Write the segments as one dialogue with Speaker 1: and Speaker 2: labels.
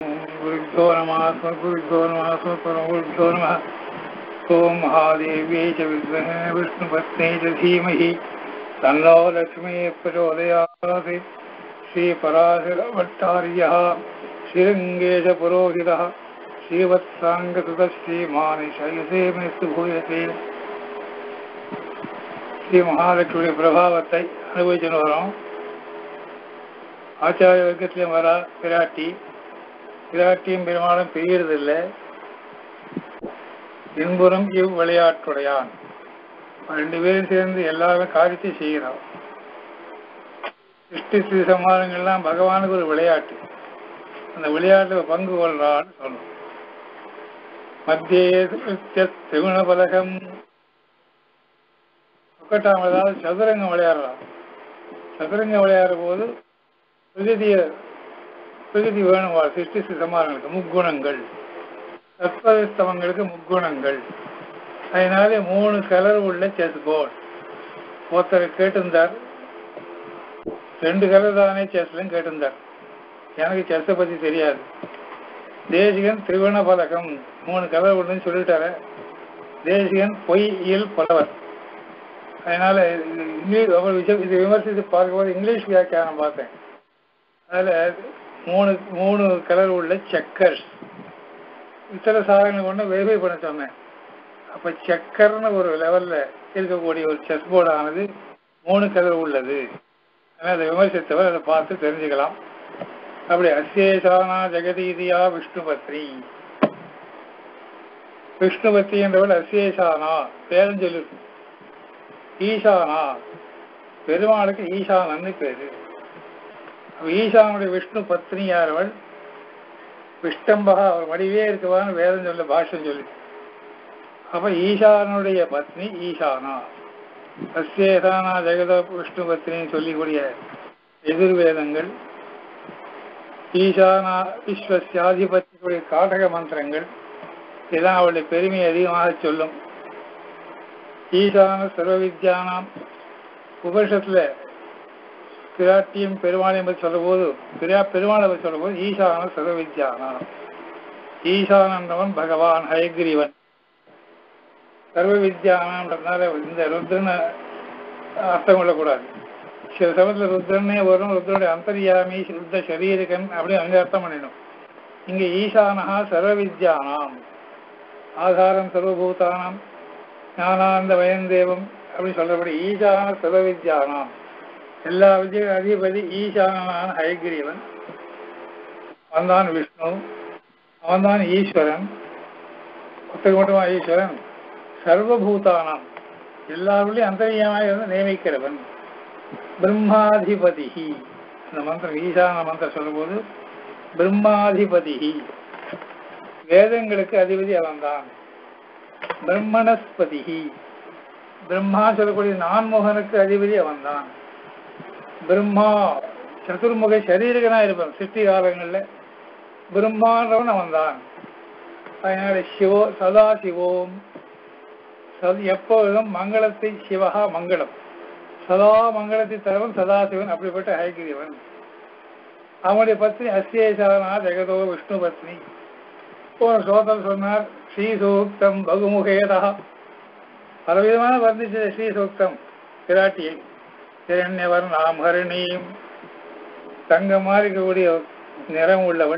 Speaker 1: गुरुभ्यो नमः गुरुभ्यो नमः गुरुभ्यो नमः। ओम महादेव्यै च विद्महे विष्णुपत्न्यै च धीमहि तन्नो लक्ष्मी प्रचोदयात्। श्रीपराशरभट्टार्यः श्रीरङ्गेश पुरोहितः श्रीवत्साङ्गसुतः श्रीमानिशयसे मेस्तु भूयते. ஸ்ரீ மகாலட்சுமி பிரபாவத்தை அனுபவிச்சுன்னு வரோம். ஆச்சாரிய வர்க்கத்திலையும் வரா பிராட்டியும் பெருமாளும் பிரியறதில்லை. இன்புறம் விளையாட்டுடையான். ரெண்டு பேரும் சேர்ந்து எல்லாருமே காரியத்தை செய்கிறோம். சிருஷ்டி சமாதங்கள்லாம் பகவானுக்கு ஒரு விளையாட்டு. அந்த விளையாட்டுல பங்கு கொள்றான்னு சொல்லணும். மத்திய திரிகுண பலகம் முக்கட்டாமல், அதாவது சதுரங்கம் விளையாடுறான். சதுரங்கம் விளையாடுற போது பிரகதி வேணும். சிருஷ்டி சமாதங்களுக்கு முக்குணங்கள், தத்பரிஸ்தவங்களுக்கு முக்குணங்கள். அதனால 3 கலர் உள்ள செஸ் போர்டு. ஒருத்தர் கேட்டிருந்தார், 2 கலர் தானே செஸ்லன்னு கேட்டிருந்தார். எனக்கு செஸ்ஸை பற்றி தெரியாது. தேசிகன் திரிகுண பலகம் 3 கலர் உண்டுன்னு சொல்லிட்டார. தேசிகன் பொய்யில் புலவர். அதனால இங்கிலீஷ் இது விமர்சித்து பார்க்கும்போது இங்கிலீஷ் வியாக்கியானம் பார்த்தேன். அதில் 3 கலர் உள்ள செக்கர்ஸ் இத்தனை சாதனைகள் கொண்டு வெரிஃபை பண்ண சொன்னேன். அப்போ செக்கர்னு ஒரு லெவலில் இருக்கக்கூடிய ஒரு செஸ் போர்டு ஆனது 3 கலர் உள்ளது. அதனால் அதை விமர்சித்தவர் அதை பார்த்து தெரிஞ்சுக்கலாம். அப்படி அசேஷானா ஜெகதீதியா விஷ்ணுபத்ரி. விஷ்ணுபத்ரி என்றவள் அசேஷானா பேரும் சொல்லிருக்கு. ஈசானா பெருமாளுக்கு ஈசானன்னு பேரு. ஈசானுடைய விஷ்ணு பத்னி யாரவள்? விஷ்டம்பகா, அவர் வடிவே இருக்குவான்னு வேதம் சொல்ல பாஷ்யம் சொல்லி. அப்ப ஈசானுடைய பத்னி ஈசானா. அசேஷானா ஜெகத விஷ்ணு பத்னின்னு சொல்லிக்கூடிய எதிர்வேதங்கள், ஈசானா விஸ்வசியாதிபத்தியுடைய காடக மந்திரங்கள் இதான் அவளுடைய பெருமையை அதிகமாக சொல்லும். ஈசான சர்வ வித்யானாம் உபனிஷத்துல பிராட்டியும் பெருமாளையும் பற்றி சொல்லும் போது, பெருமாளை பற்றி சொல்லும் போது ஈசான சர்வ வித்யானாம். ஈசானவன் பகவான் ஹயக்ரீவன். சர்வ வித்யானாம்ன்றதுனால இந்த ருத்ரனை அர்த்தம் கொள்ளக்கூடாது. சில சமயத்தில் ருத்ரனே வரும், ருத்ரனுடைய அந்தர்யாமி ருத்ர சரீரகன் அப்படின்னு அங்கே அர்த்தம் பண்ணிடும். இங்கே ஈசானஹா சர்வ வித்யானாம், ஆதாரம் சர்வபூதானாம் ஞானாந்த வயந்தேவம் அப்படின்னு சொல்றபடி ஈசான சர்வ வித்யானாம், எல்லா வித்ய அதிபதி ஈசானான ஹயக்ரீவன். அவன்தான் விஷ்ணு, அவன்தான் ஈஸ்வரன். ஒருத்தருக்கு மட்டுமா ஈஸ்வரன்? சர்வபூதானாம், எல்லாருடையும் அந்தரியாமாக இருந்து நியமிக்கிறவன். பிரம்மாதிபதி, இந்த மந்திரம் ஈசான மந்திரம் சொல்லும் போது பிரம்மாதிபதி, வேதங்களுக்கு அதிபதி அவன்தான். பிரம்மணஸ்பதி, பிரம்மா சொல்லக்கூடிய நான்முகனுக்கு அதிபதி அவன்தான். பிரம்மா சதுர்முக சரீரகனா இருப்பான் சிருஷ்டி காலங்கள்ல. பிரம்மான்றவன் அவன்தான். அதனால சிவோ சதா சிவோம், எப்பொழுதும் மங்களத்தை சிவகா மங்களம், சதா மங்களத்தை தரவன் சதாசிவன். அப்படிப்பட்ட ஹயக்ரீவன். அவனுடைய பத்னி அசேஷானா ஜெகதோ விஷ்ணு பத்னி. போன ஸ்லோகம் சொன்னார் ஸ்ரீசூக்தம் பகுமுகேதா. பலவிதமான வர்ணிச்ச ஸ்ரீசூக்தம் பிராட்டியை. இரண்யவர் நாம் ஹரிணியும், தங்கமாக இருக்கக்கூடிய நிறம் உள்ளவள்.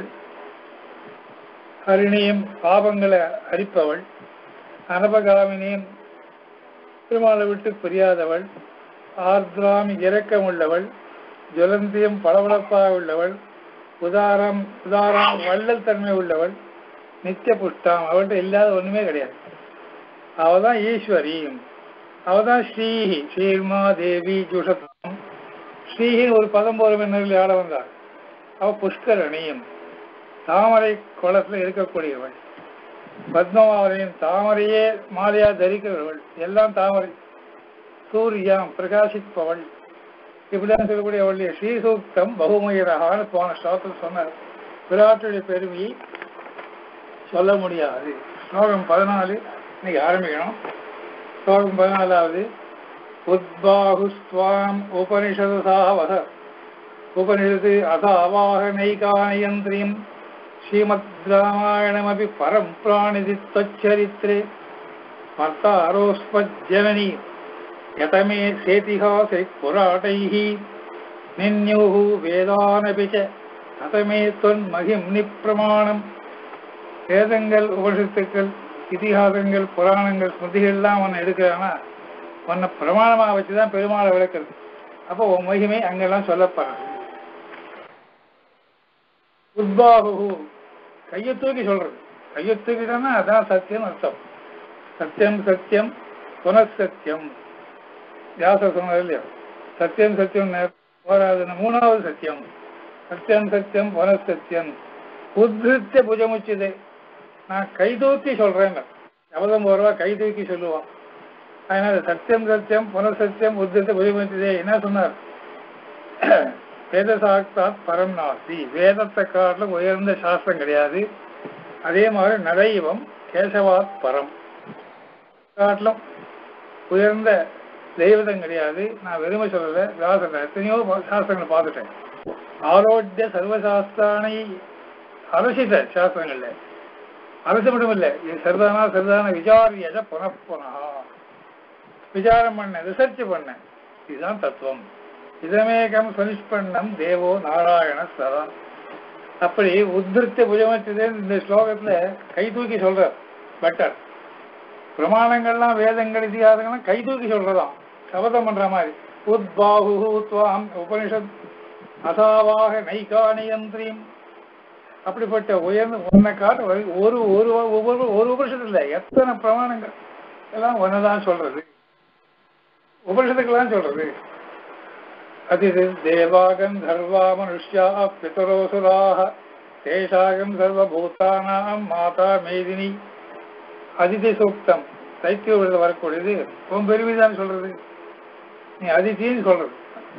Speaker 1: ஹரிணியும் பாபங்களை அரிப்பவள். அனபகாமினியும் பெருமாளை விட்டு பிரியாதவள். ஆர்திராமி இரக்கம் உள்ளவள். ஜுவலந்தியும் பளபளப்பாக உள்ளவள். உதாரம் வள்ளல் தன்மை உள்ளவள். நித்திய புஷ்டாம், அவள்கிட்ட இல்லாத ஒண்ணுமே கிடையாது. அவதான் ஈஸ்வரியும், அவதான் ஸ்ரீஹி ஸ்ரீர்மா தேவி ஜுஷதம். ஸ்ரீஹின் ஒரு பதம் போற மன்னர்கள் ஆட வந்தாள். அவ புஷ்கரணியும், தாமரை குளத்துல இருக்கக்கூடியவள். பத்மாவரையும், தாமரையே மாலையா தரிக்கிறவள். எல்லாம் தாமரை. சூரியாம் பிரகாசிப்பவள். இப்படிதான் சொல்லக்கூடிய அவளுடைய ஸ்ரீசூக்தம் பகுமயரகான்னு போன ஸ்லோகத்தில் சொன்னார். விராட்டுடைய பெருமையை சொல்ல முடியாது. ஸ்லோகம் 14 இன்னைக்கு ஆரம்பிக்கணும். ஸ்லோகம் 14வது. உத்பாஹுஸ்வாம் உபனிஷது சாவத உபனிஷத்து அத அவாகனைகானயந்திரியம் श्रीमद् रामायणमपि परं प्राणिति त्वच्चरित्रे मर्तारोस्मज्जननी यतमे सेतिहासे पुराणैः निन्युः वेदानपि च ततमे त्वन्महिम्नि प्रमाणம். வேதங்கள், உபனிஷத்துக்கள், இதிகாசங்கள், புராணங்கள், ஸ்மிருதிகள்லாம் ஒன்று எடுக்கிறான்னா ஒன்றை பிரமாணமாக வச்சுதான் பெருமாளை விளக்குறது. அப்போ உன் மகிமை அங்கெல்லாம் சொல்லப்படுறது. உத்பாகு கையை தூக்கி சொல்றது. கையை தூக்கிட்டான்னா அதான் சத்தியம் அர்த்தம். சத்தியம் சத்தியம் புனசத்தியம். வியாசர் சொன்னது இல்லையா, சத்தியம் சத்தியம் போராதுன்னு மூணாவது சத்தியம். சத்தியம் சத்தியம் புனசத்தியம். உத்ருத்திய புஜமுச்சிதே, நான் கை தூக்கி சொல்றேன். சபதம் போறவா கை தூக்கி சொல்லுவான். அதனால சத்தியம் சத்தியம் புனசத்தியம் உத்ருத்திய புஜமுச்சிதே என்ன சொன்னார்? வேத சாஸ்தாத் பரம் நாஸ்தி, வேதத்தை காட்டிலும் உயர்ந்த சாஸ்திரம் கிடையாது. அதே மாதிரி நடைவம் கேசவாத் பரம், காட்டிலும் உயர்ந்த தெய்வதம் கிடையாது. நான் வெறுமை சொல்லலை, வியாசனை எத்தனையோ சாஸ்திரங்களை பார்த்துட்டேன். ஆரோக்கிய சர்வசாஸ்திரானை அரசித சாஸ்திரங்கள்ல அரசு மட்டும் இல்லை, சரிதானா சரிதான விசாரியத புனப்புனா, விசாரம் பண்ண, ரிசர்ச் பண்ண, இதுதான் தத்துவம். இதமேகம் சுனிஷ்பண்ணம் தேவோ நாராயண சதா. அப்படி உத்ருத்திய புஜமச்சதே இந்த ஸ்லோகத்துல கை தூக்கி சொல்ற பெட்டர். பிரமாணங்கள்லாம் வேதங்கள் இதிகாசங்கள்லாம் கை தூக்கி சொல்றதாம், சபதம் பண்ற மாதிரி. உத்பாகு துவாம் உபனிஷத் அசாவாக நைகானியந்திரியும். அப்படிப்பட்ட உயர்ந்து உன்னை காட்டு ஒரு ஒரு ஒரு உபனிஷத்து இல்லை, எத்தனை பிரமாணங்கள் எல்லாம் ஒன்னதான் சொல்றது, உபனிஷத்துக்கெல்லாம் சொல்றது. அதிதி தேவாகம் சர்வா மனுஷ்யா பிதரோசுராக தேசாகம் சர்வபூதானாம் மாதா மேதினி. அதிதி சூக்தம் தைத்திய வரக்கூடியது. உன் பெருமிதான் சொல்றது, நீ அதித்தின்னு சொல்றது.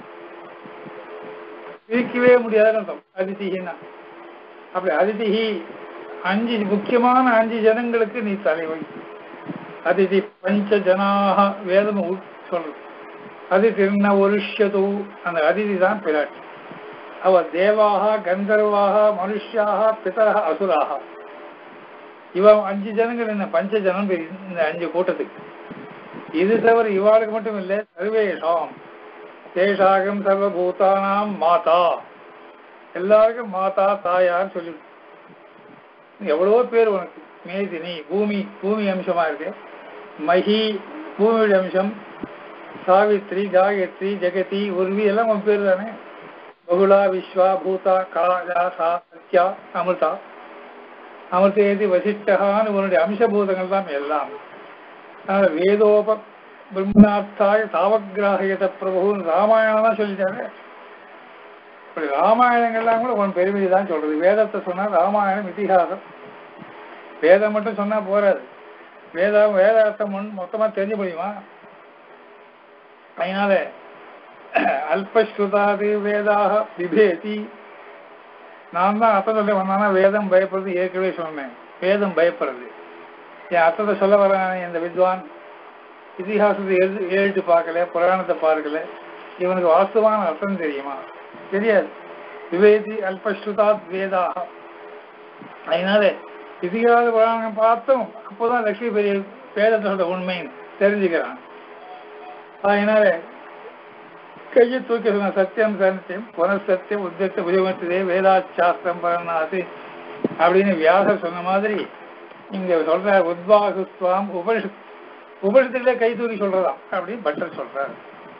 Speaker 1: பிரிக்கவே முடியாதுன்னு அர்த்தம் அதிதினா. அப்படி அதிதிஹி 5 முக்கியமான 5 ஜனங்களுக்கு நீ தலைவை. அதிதி பஞ்ச ஜனாக வேதம் சொல்றது. அதிதிர்ன ஒருஷ்யது, அந்த அதிதி தான் பிராட்டி. அவ தேவாக கந்தர்வாக மனுஷியாக பிதராக அசுராக. இவன் 5 ஜனங்கள் என்ன பஞ்ச ஜனம் இந்த 5 கூட்டத்துக்கு. இது தவிர இவாளுக்கு மட்டும் இல்லை, சர்வேஷாம் தேசாகம் சர்வபூதானாம் மாதா, எல்லாருக்கும் மாதா தாயான்னு சொல்லி எவ்வளவோ பேர் உனக்கு. மேதினி பூமி, பூமி அம்சமா இருக்கு. மகி பூமியுடைய அம்சம். சாவித்ரி காயத்ரி ஜெகதி உர்வி எல்லாம் உன் பேர் தானே. பகுலா விஸ்வா பூதா காலா சா சத்யா அமிர்தா. அமிர்தேதி வசிஷ்டகான்னு உன்னுடைய அம்சபூதங்கள் தான் எல்லாம். அதனால வேதோப பிரம்மணார்த்தாய தாவகிராகியத பிரபுன்னு ராமாயணம் தான் சொல்லிட்டாங்க. இப்படி ராமாயணங்கள்லாம் கூட உன் பெருமையை தான் சொல்றது. வேதத்தை சொன்னா ராமாயணம் இதிகாசம். வேதம் மட்டும் சொன்னா போறாது, வேதார்த்தம் மொத்தமா தெரிஞ்சு முடியுமா? அதனால அல்பஸ்ருதாது வேதாக விபேதி. நான் தான் அர்த்தம் சொல்ல வந்தானா வேதம் பயப்படுறது ஏற்கனவே சொன்னேன். வேதம் பயப்படுறது என் அர்த்தத்தை சொல்ல வரானே இந்த வித்வான். இதிகாசத்தை எழுதி பார்க்கல, புராணத்தை பார்க்கல, இவனுக்கு வாஸ்தவான அர்த்தம் தெரியுமா? தெரியாது. விவேதி அல்பஸ்ருதாத் வேதாக. அதனால இதிகாச புராணம் பார்த்தோம், அப்போதான் லட்சுமி பெரிய வேதத்தோட உண்மைன்னு தெரிஞ்சுக்கிறான். அதனால கையை தூக்கி சொன்ன சத்தியம் சத்தியம் புனசத்தியம் உத்தியத்தை உதவத்ததே வேதாசாஸ்திரம் பரநாசி அப்படின்னு வியாசர் சொன்ன மாதிரி இங்க சொல்ற உத்வாகுஸ்வாம் உபனிஷத்துக்களே கை தூக்கி சொல்றதாம் அப்படின்னு பட்டர் சொல்றாரு.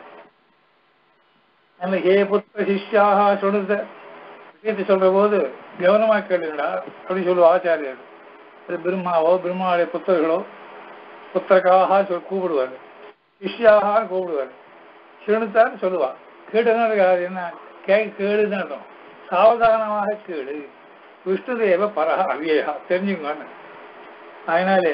Speaker 1: ஹே புத்திர சிஷ்யாக சொல்லுத விஷயத்தை சொல்ற போது கவனமா கேளுடா அப்படின்னு சொல்லுவா ஆச்சாரியர். அது பிரம்மாவோ பிரம்மாவுடைய புத்தர்களோ புத்திரக்காக கூப்பிடுவாரு, சிஷ்யாக கூப்பிடுவாரு. சிறுத்தான்னு சொல்லுவா. கேட்டுதான் இருக்காது, என்ன கேடுன்னு அர்த்தம். சாவதானமாக கேடு. விஷ்ணுதேவ பரஹ அவ்யயா தெரிஞ்சுங்க. அதனாலே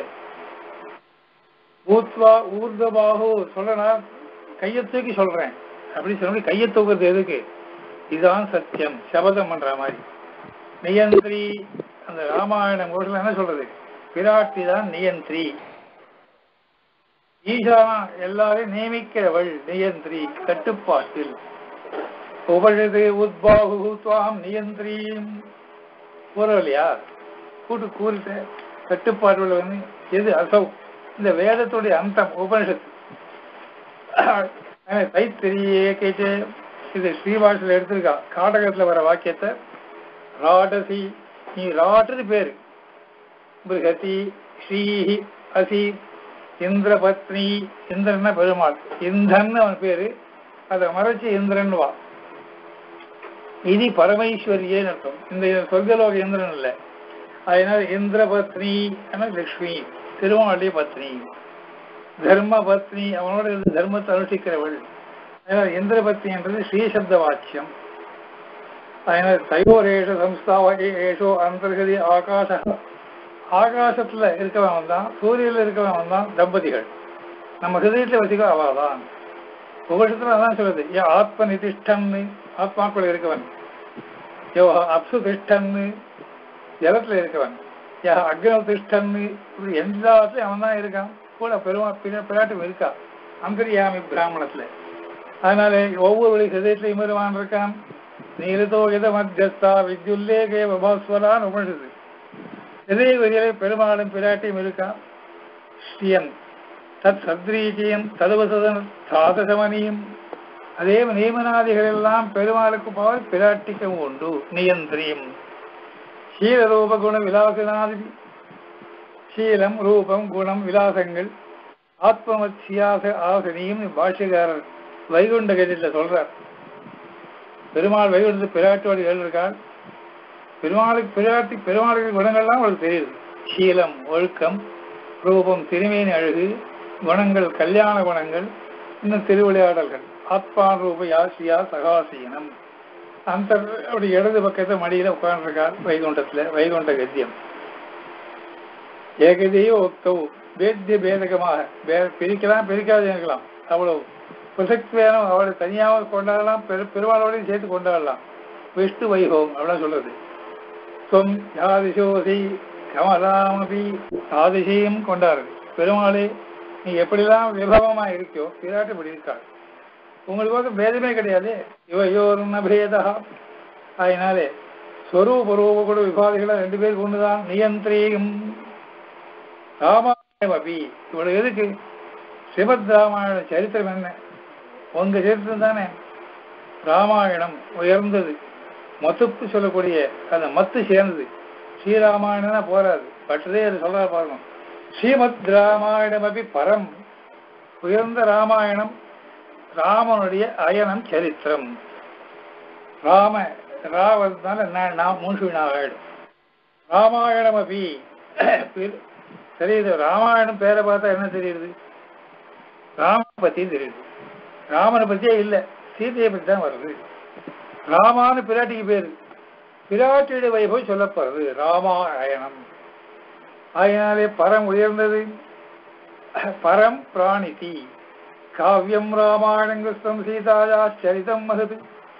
Speaker 1: ஊத்வா ஊர்தபாகு சொல்றனா கையை தூக்கி சொல்றேன் அப்படின்னு சொல்லி கையை தூக்குறது எதுக்கு? இதுதான் சத்தியம், சபதம் பண்ற மாதிரி. நியந்திரி அந்த ராமாயணம் கோஷம் என்ன சொல்றது? பிராட்டி தான் நியந்திரி. ஈசானா எல்லாரையும் நியமிக்கிறவள் நியந்திரி, கட்டுப்பாட்டில். உபனிஷது உத்பாகு துவாம் நியந்திரீம். கூறவில்லையா? கூட்டு கூறிட்ட கட்டுப்பாடு வந்து எது அசௌ இந்த வேதத்துடைய அந்தம் உபனிஷத்து. தைத்திரியே கேட்டு இது ஸ்ரீபாஷில் எடுத்திருக்கா. காடகத்துல வர வாக்கியத்தை ராடசி, நீ ராட்டுன்னு பேரு, பிருகதி ஸ்ரீஹி அசி இந்திரபத்னி, இந்திரன்னா பெருமாள், இந்தன்னு அவன் பேரு, அதை மறைச்சு இந்திரன் வா. இது பரமேஸ்வரியேன்னு அர்த்தம். இந்த சொர்க்கலோக இந்திரன் இல்லை. அதனால இந்திரபத்னி லட்சுமி, திருமாவளி பத்னி, தர்ம பத்னி, அவனோட இருந்து தர்மத்தை அனுஷ்டிக்கிறவள். அதனால இந்திரபத்னி என்றது ஸ்ரீசப்த வாக்கியம். அதனால தயோரேஷ சம்ஸ்தாவகேஷோ அந்தர்கதி ஆகாச, ஆகாசத்துல இருக்கவன் தான், சூரியனில் இருக்கவன் தான் தம்பதிகள். நம்ம ஹிருதயத்தில் வச்சுக்கோ அவாதான். உபனிஷத்துல அதான் சொல்லுது, ஆத்ம நிதிஷ்டன்னு ஆத்மாக்குள்ள இருக்கவன், யோ அப்சு திஷ்டன்னு ஜலத்துல இருக்கவன், அக்னி திஷ்டன்னு, இப்படி எல்லாத்துலயும் அவன் தான் இருக்கான். கூட பிராட்டும் இருக்கா அந்தரியாமி பிராமணத்துல. அதனால ஒவ்வொரு ஹிருதயத்திலையும் பெருமான் இருக்கான். நீரதோ இத மத்தியஸ்தா வித்யுல்லேகே பபாஸ்வரான்னு உபனிஷத்து. இதே வகையிலே பெருமாளும் பிராட்டியும் இருக்கான். ஸ்ரீயம் தத் சத்ரீகியம் ததுவசதன் சாதசமனியும், அதே நியமனாதிகள் எல்லாம் பெருமாளுக்கு போல் பிராட்டிக்கும் உண்டு. நியந்திரியும் சீலரூப குண விலாசனாதி, சீலம் ரூபம் குணம் விலாசங்கள் ஆத்மமத்யாச ஆசனியும் பாஷ்யக்காரர் வைகுண்ட கதியில் சொல்றார். பெருமாள் வைகுண்டத்து பிராட்டியோடு எழுதியிருக்காள். பெருமாளுக்கு குணங்கள்லாம் அவளுக்கு தெரியுது. சீலம் ஒழுக்கம், ரூபம் திருமேனி அழகு, குணங்கள் கல்யாண குணங்கள், இன்னும் திருவிளையாடல்கள், ஆத்மான் ரூப யாசியா சகாசீனம். அந்த அப்படி இடது பக்கத்தை மடியில உட்கார்ந்துருக்காள் வைகுண்டத்துல. வைகுண்ட கத்தியம் ஏகதையோ ஒத்தவு வேத்திய பேதகமாக பிரிக்கலாம், பிரிக்காது இருக்கலாம். அவ்வளவு பிரசக்தி வேணும். அவளை தனியாக கொண்டாடலாம், பெருமாளோடையும் சேர்த்து கொண்டாடலாம். விஷ்ணு வைபவம் அவ்வளவு சொல்றது. தொம் யாதிசோசி கமலாமபி சாதிசையும் கொண்டாடுறது. பெருமாளே நீ எப்படிலாம் விபவமா இருக்கியோ பிராட்டி இப்படி இருக்காள். உங்களுக்கு வந்து பேதமே கிடையாது. இவையோருன்ன பேதா. அதனாலே ஸ்வரூப ரூப கூட விபாதிகளை 2 பேர் கொண்டுதான். நியந்திரியும் ராமாயணம் அபி, இவ்வளவு எதுக்கு? ஸ்ரீமத் ராமாயண சரித்திரம் என்ன? உங்க சரித்திரம் தானே. ராமாயணம் உயர்ந்தது, மத்துப்பு சொல்லக்கூடிய அந்த மத்து சேர்ந்தது. ஸ்ரீராமாயணம்னா போராது, பட்டதே அது சொல்ற பாருங்க. ஸ்ரீமத் ராமாயணம் அபி பரம், உயர்ந்த ராமாயணம், ராமனுடைய அயனம் சரித்திரம். ராம ராவதுனால நான் மூன்றுவினாயிடும். ராமாயணம் அபி தெரியுது. ராமாயணம் பேரை பார்த்தா என்ன தெரியுது? ராமனை பத்தி தெரியுது. ராமனை பத்தியே இல்லை, சீதையை பத்தி தான் வருது. ராமானு பிராட்டிக்கு பேரு, பிராட்டியுடைய வைபவம் சொல்லப்படுறது ராமாயணம். அதனாலே பரம் உயர்ந்தது. பரம் பிராணிதி காவியம் ராமாயணம் கிருஷ்ணம் சீதாயா சரிதம் மகது.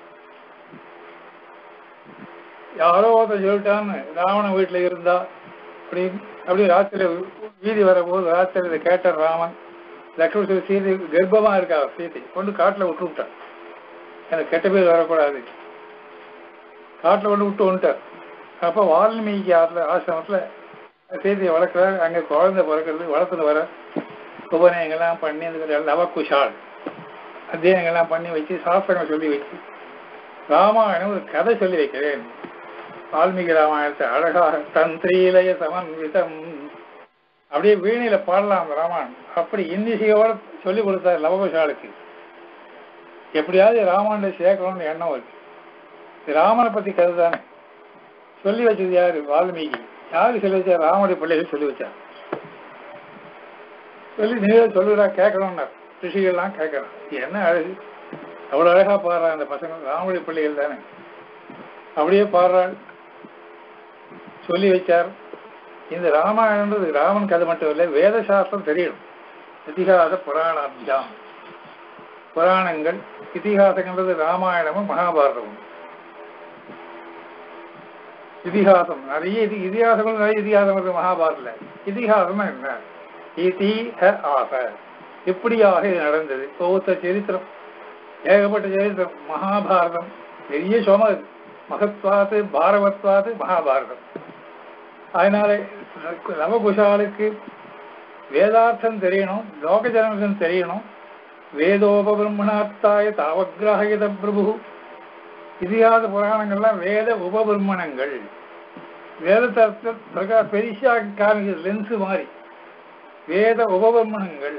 Speaker 1: யாரோ ஒருத்தர் சொல்லிட்டான்னு ராவணன் வீட்டுல இருந்தா அப்படி ராத்திரி வீதி வரபோது ராத்திரி கேட்டார் ராமன். லக்ஷ்மண சொல்லி சீதை கர்ப்பமா இருக்கா, சீதை கொண்டு காட்டுல விட்டு விட்டார். எனக்கு கெட்ட பேர் வரக்கூடாது, காட்டுல கொண்டு விட்டு வந்துட்டார். அப்ப வால்மீகி ஆசிரமத்துல சீதையை வளர்க்கிறார். அங்க குழந்தை பிறக்கிறது, வளர்த்துன்னு வர உபநயங்கள்லாம் பண்ணி அந்த நவகுஷால் அத்தியனங்கள்லாம் பண்ணி வச்சு சாஸ்திரங்கள் சொல்லி வச்சு ராமாயணம் ஒரு கதை சொல்லி வைக்கிறேன். வால்மீகி ராமாயணத்தை அழகாக தந்திரீலய சமன்விதம் அப்படியே வீணையில பாடலாம் அந்த ராமாயணம். அப்படி இன்னிசையோட சொல்லி கொடுத்தார் லவகுஷாலுக்கு. எப்படியாவது ராமாயணத்தை சேர்க்கணும்னு எண்ணம் இருக்கு. ராமனை பத்தி கதை தானே. சொல்லி வச்சது யாரு? வால்மீகி. யாரு சொல்லி வச்சா? ராமனுடைய பிள்ளைகள் சொல்லி வச்சார். சொல்லி நீங்க சொல்லுறா கேட்கணும்னா ரிஷிகள்லாம் கேட்கறான். என்ன அழகு, அவ்வளவு அழகா பாடுறான் அந்த பசங்க. ராமனுடைய பிள்ளைகள் தானே. அப்படியே பாடுறாள். சொல்லி வச்சார். இந்த ராமாயணன்றது ராமன் கதை மட்டும் இல்லை, வேத சாஸ்திரம் தெரியணும். இதிகாச புராணாபியாம், புராணங்கள் இதிகாசங்கிறது ராமாயணமும் மகாபாரதமும். இதிகாசம் நிறைய இதிகாசங்கள் நிறைய இதிகாசம் இருக்கு மகாபாரதத்துல. இதிகாசம் என்ன? இதிஹாச, இப்படியாக இது நடந்தது. ஒவ்வொருத்த சரித்திரம், ஏகப்பட்ட சரித்திரம். மகாபாரதம் பெரிய சோமா இருக்கு. மகத்வாது பாரவத்வாது மகாபாரதம். அதனால நவகுஷாலுக்கு வேதார்த்தம் தெரியணும், லோக ஜனகம் தெரியணும். வேதோபபிரம்மணார்த்தாய தாவக்ராஹித பிரபு. இதிகாச புராணங்கள்லாம் வேத உபபிரம்மணங்கள். வேதத்தை பெரிசா காமிக்கிற லென்ஸு மாதிரி வேத உபபிரம்மணங்கள்.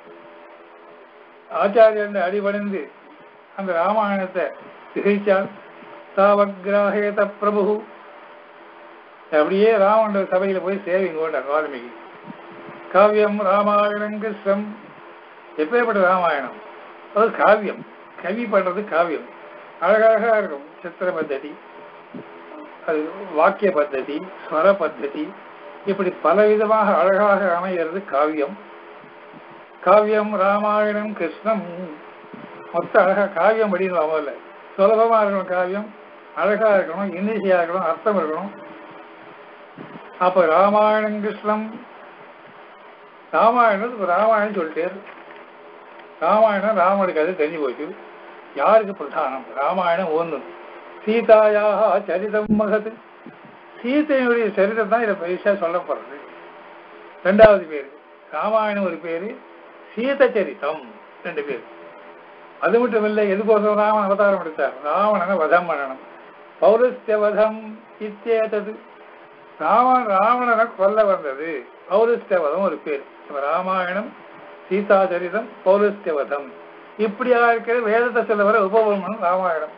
Speaker 1: ஆச்சாரியன் அடிபணிந்து அந்த ராமாயணத்தை திகைச்சால் தாவக்ராஹேத பிரபு. அப்படியே ராமன் சபையில போய் சேவிங்கோண்டார் வால்மீகி. காவியம் ராமாயணம் கிருஷ்ணம். எப்பேற்பட்ட ராமாயணம்? அது காவியம். கவி பண்றது காவியம். அழகழகா இருக்கும். சித்திர பத்ததி, அது வாக்கிய பத்ததி, ஸ்வர பத்ததி, இப்படி பலவிதமாக அழகாக அமைகிறது காவியம். காவியம் ராமாயணம் கிருஷ்ணம். மொத்த அழகா காவியம் படிக்கணும். முதல்ல சுலபமா இருக்கணும், காவியம் அழகா இருக்கணும், இன்னிசையா இருக்கணும், அர்த்தம் இருக்கணும். அப்ப ராமாயணம் கிருஷ்ணம். ராமாயணம் சொல்லிட்டே ராமாயணம் ராமனுக்கு அது தெரிஞ்சு போச்சு. யாருக்கு பிரதானம்? ராமாயணம் ஒன்று. சீதாயாக சரிதம் மகது. சீதையினுடைய சரிதம் தான் இதை பெருசா சொல்லப்படுறது. ரெண்டாவது பேரு ராமாயணம் ஒரு பேரு, சீத சரிதம் ரெண்டு பேர். அது மட்டும் இல்லை, எதுக்கோசம் ராமன் அவதாரம் எடுத்தார்? ராவணனை வதம் பண்ணணும். பௌரஸ்ய வதம் இத்தேதது. ராவணனை கொல்ல வந்தது. பௌரஸ்ய வதம் ஒரு பேர். ராமாயணம், சீதாச்சரிதம், பௌரஸ்யவதம். இப்படியா இருக்கிற வேதத்தை சொல்ல வர உபபிரமணம் ராமாயணம்.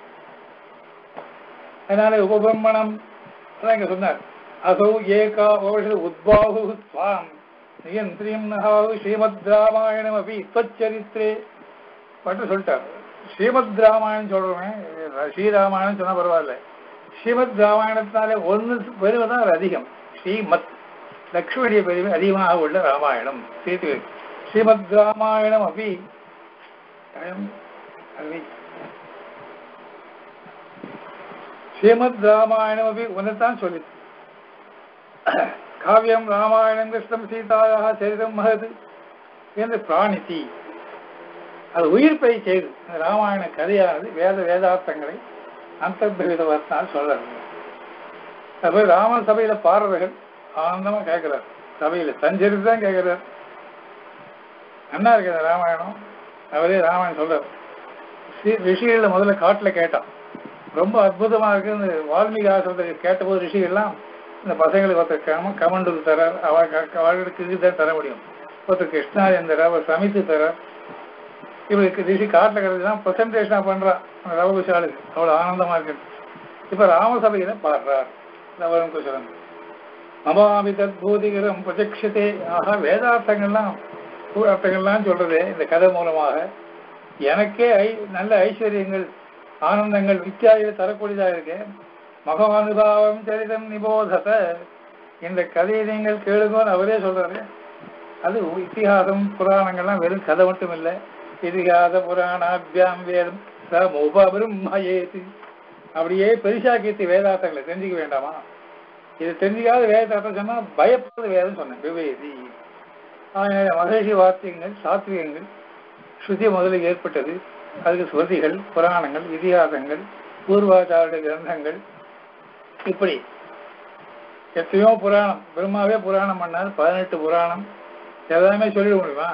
Speaker 1: அதனால உபபிரமணம் இங்க சொன்னார். அசௌ ஏகா உத்பாகு ஸ்வாம் நியந்திரியம் நகாவு ஸ்ரீமத் ராமாயணம் அப்படி இப்பச்சரித்திரே பட்டு சொல்லிட்டார். ஸ்ரீமத் ராமாயணம் சொல்றேன், ஸ்ரீராமாயணம் சொன்னா பரவாயில்ல. ஸ்ரீமத் ராமாயணத்தினாலே ஒன்று பெருமை தான் அது அதிகம். ஸ்ரீமத் லக்ஷ்மணிய பெருமை அதிகமாக உள்ள ராமாயணம். சேர்த்து ஸ்ரீமத் ராமாயணம் அப்படி ஸ்ரீமத் ராமாயணம் அப்படி ஒன்றுதான் சொல்லி. காவியம் ராமாயணம் கிருஷ்ணம் சீதாயாக சரிதம் மகது என்று பிராணித்தி. அது உயிர்ப்பை செய்து ராமாயண கதையானது வேதார்த்தங்களை அந்தர்பவிதவர்த்தால் சொல்றது. அது ராமன் சபையில பாடுறவர்கள் ஆனந்தமா கேட்கிறார். சபையில தஞ்சரித்து தான் கேட்கிறார். நல்லா இருக்குது ராமாயணம். அவரே ராமாயணம் சொல்றார். ரிஷிகள்ல முதல்ல காட்டுல கேட்டான். ரொம்ப அற்புதமா இருக்கு. வால்மீகி ஆசிரத்தை கேட்டபோது ரிஷிகள்லாம் இந்த பசங்களுக்கு ஒருத்தர் கமண்டு தரார், அவர்களுக்கு இதுதான் தர முடியும். ஒருத்தர் கிருஷ்ணாரியன் தரார், ஒரு சமித்து தரார். இவருக்கு ரிஷி காட்டில் கிடைச்சுதான் பிரசன்டேஷனா பண்றான் அந்த ரவகுஷாலுக்கு. அவ்வளவு ஆனந்தமா இருக்கு. இப்ப ராமசபையில பாடுறார் ரவரம் குஷலம். மமாமி தத்பூதிகரம் பிரஜக்ஷதே. ஆக வேதார்த்தங்கள்லாம் அர்த்தங்கள்லாம் சொல்றது இந்த கதை மூலமாக எனக்கே நல்ல ஐஸ்வர்யங்கள் ஆனந்தங்கள் வித்தியாதிகளை தரக்கூடியதா இருக்கு. மகானுபாவம் சரிதம் நிபோதத. இந்த கதையை நீங்கள் கேளுங்கன்னு அவரே சொல்றாரு. அது இத்திஹாசம் புராணங்கள்லாம் வெறும் கதை மட்டும் இல்லை. இதிகாச புராணாபியாம் வேதம் சமுபபிரம்மயேதி. அப்படியே பெரிசாக்கியத்து வேதார்த்தங்களை தெரிஞ்சுக்க வேண்டாமா? இது தெரிஞ்சுக்காத வேதார்த்தம் சொன்னா பயப்படுறது வேதம் சொன்னேன். விவேதி மகரிஷி வாத்தியங்கள் சாத்விகங்கள் ஸ்ருதி முதலில் ஏற்பட்டது. அதுக்கு ஸ்ருதிகள், புராணங்கள், இதிகாசங்கள், பூர்வாச்சாரிய கிரந்தங்கள், இப்படி எத்தனையோ புராணம். பிரம்மாவே புராணம் பண்ணார். 18 புராணம். எல்லாமே சொல்லிட முடியுமா?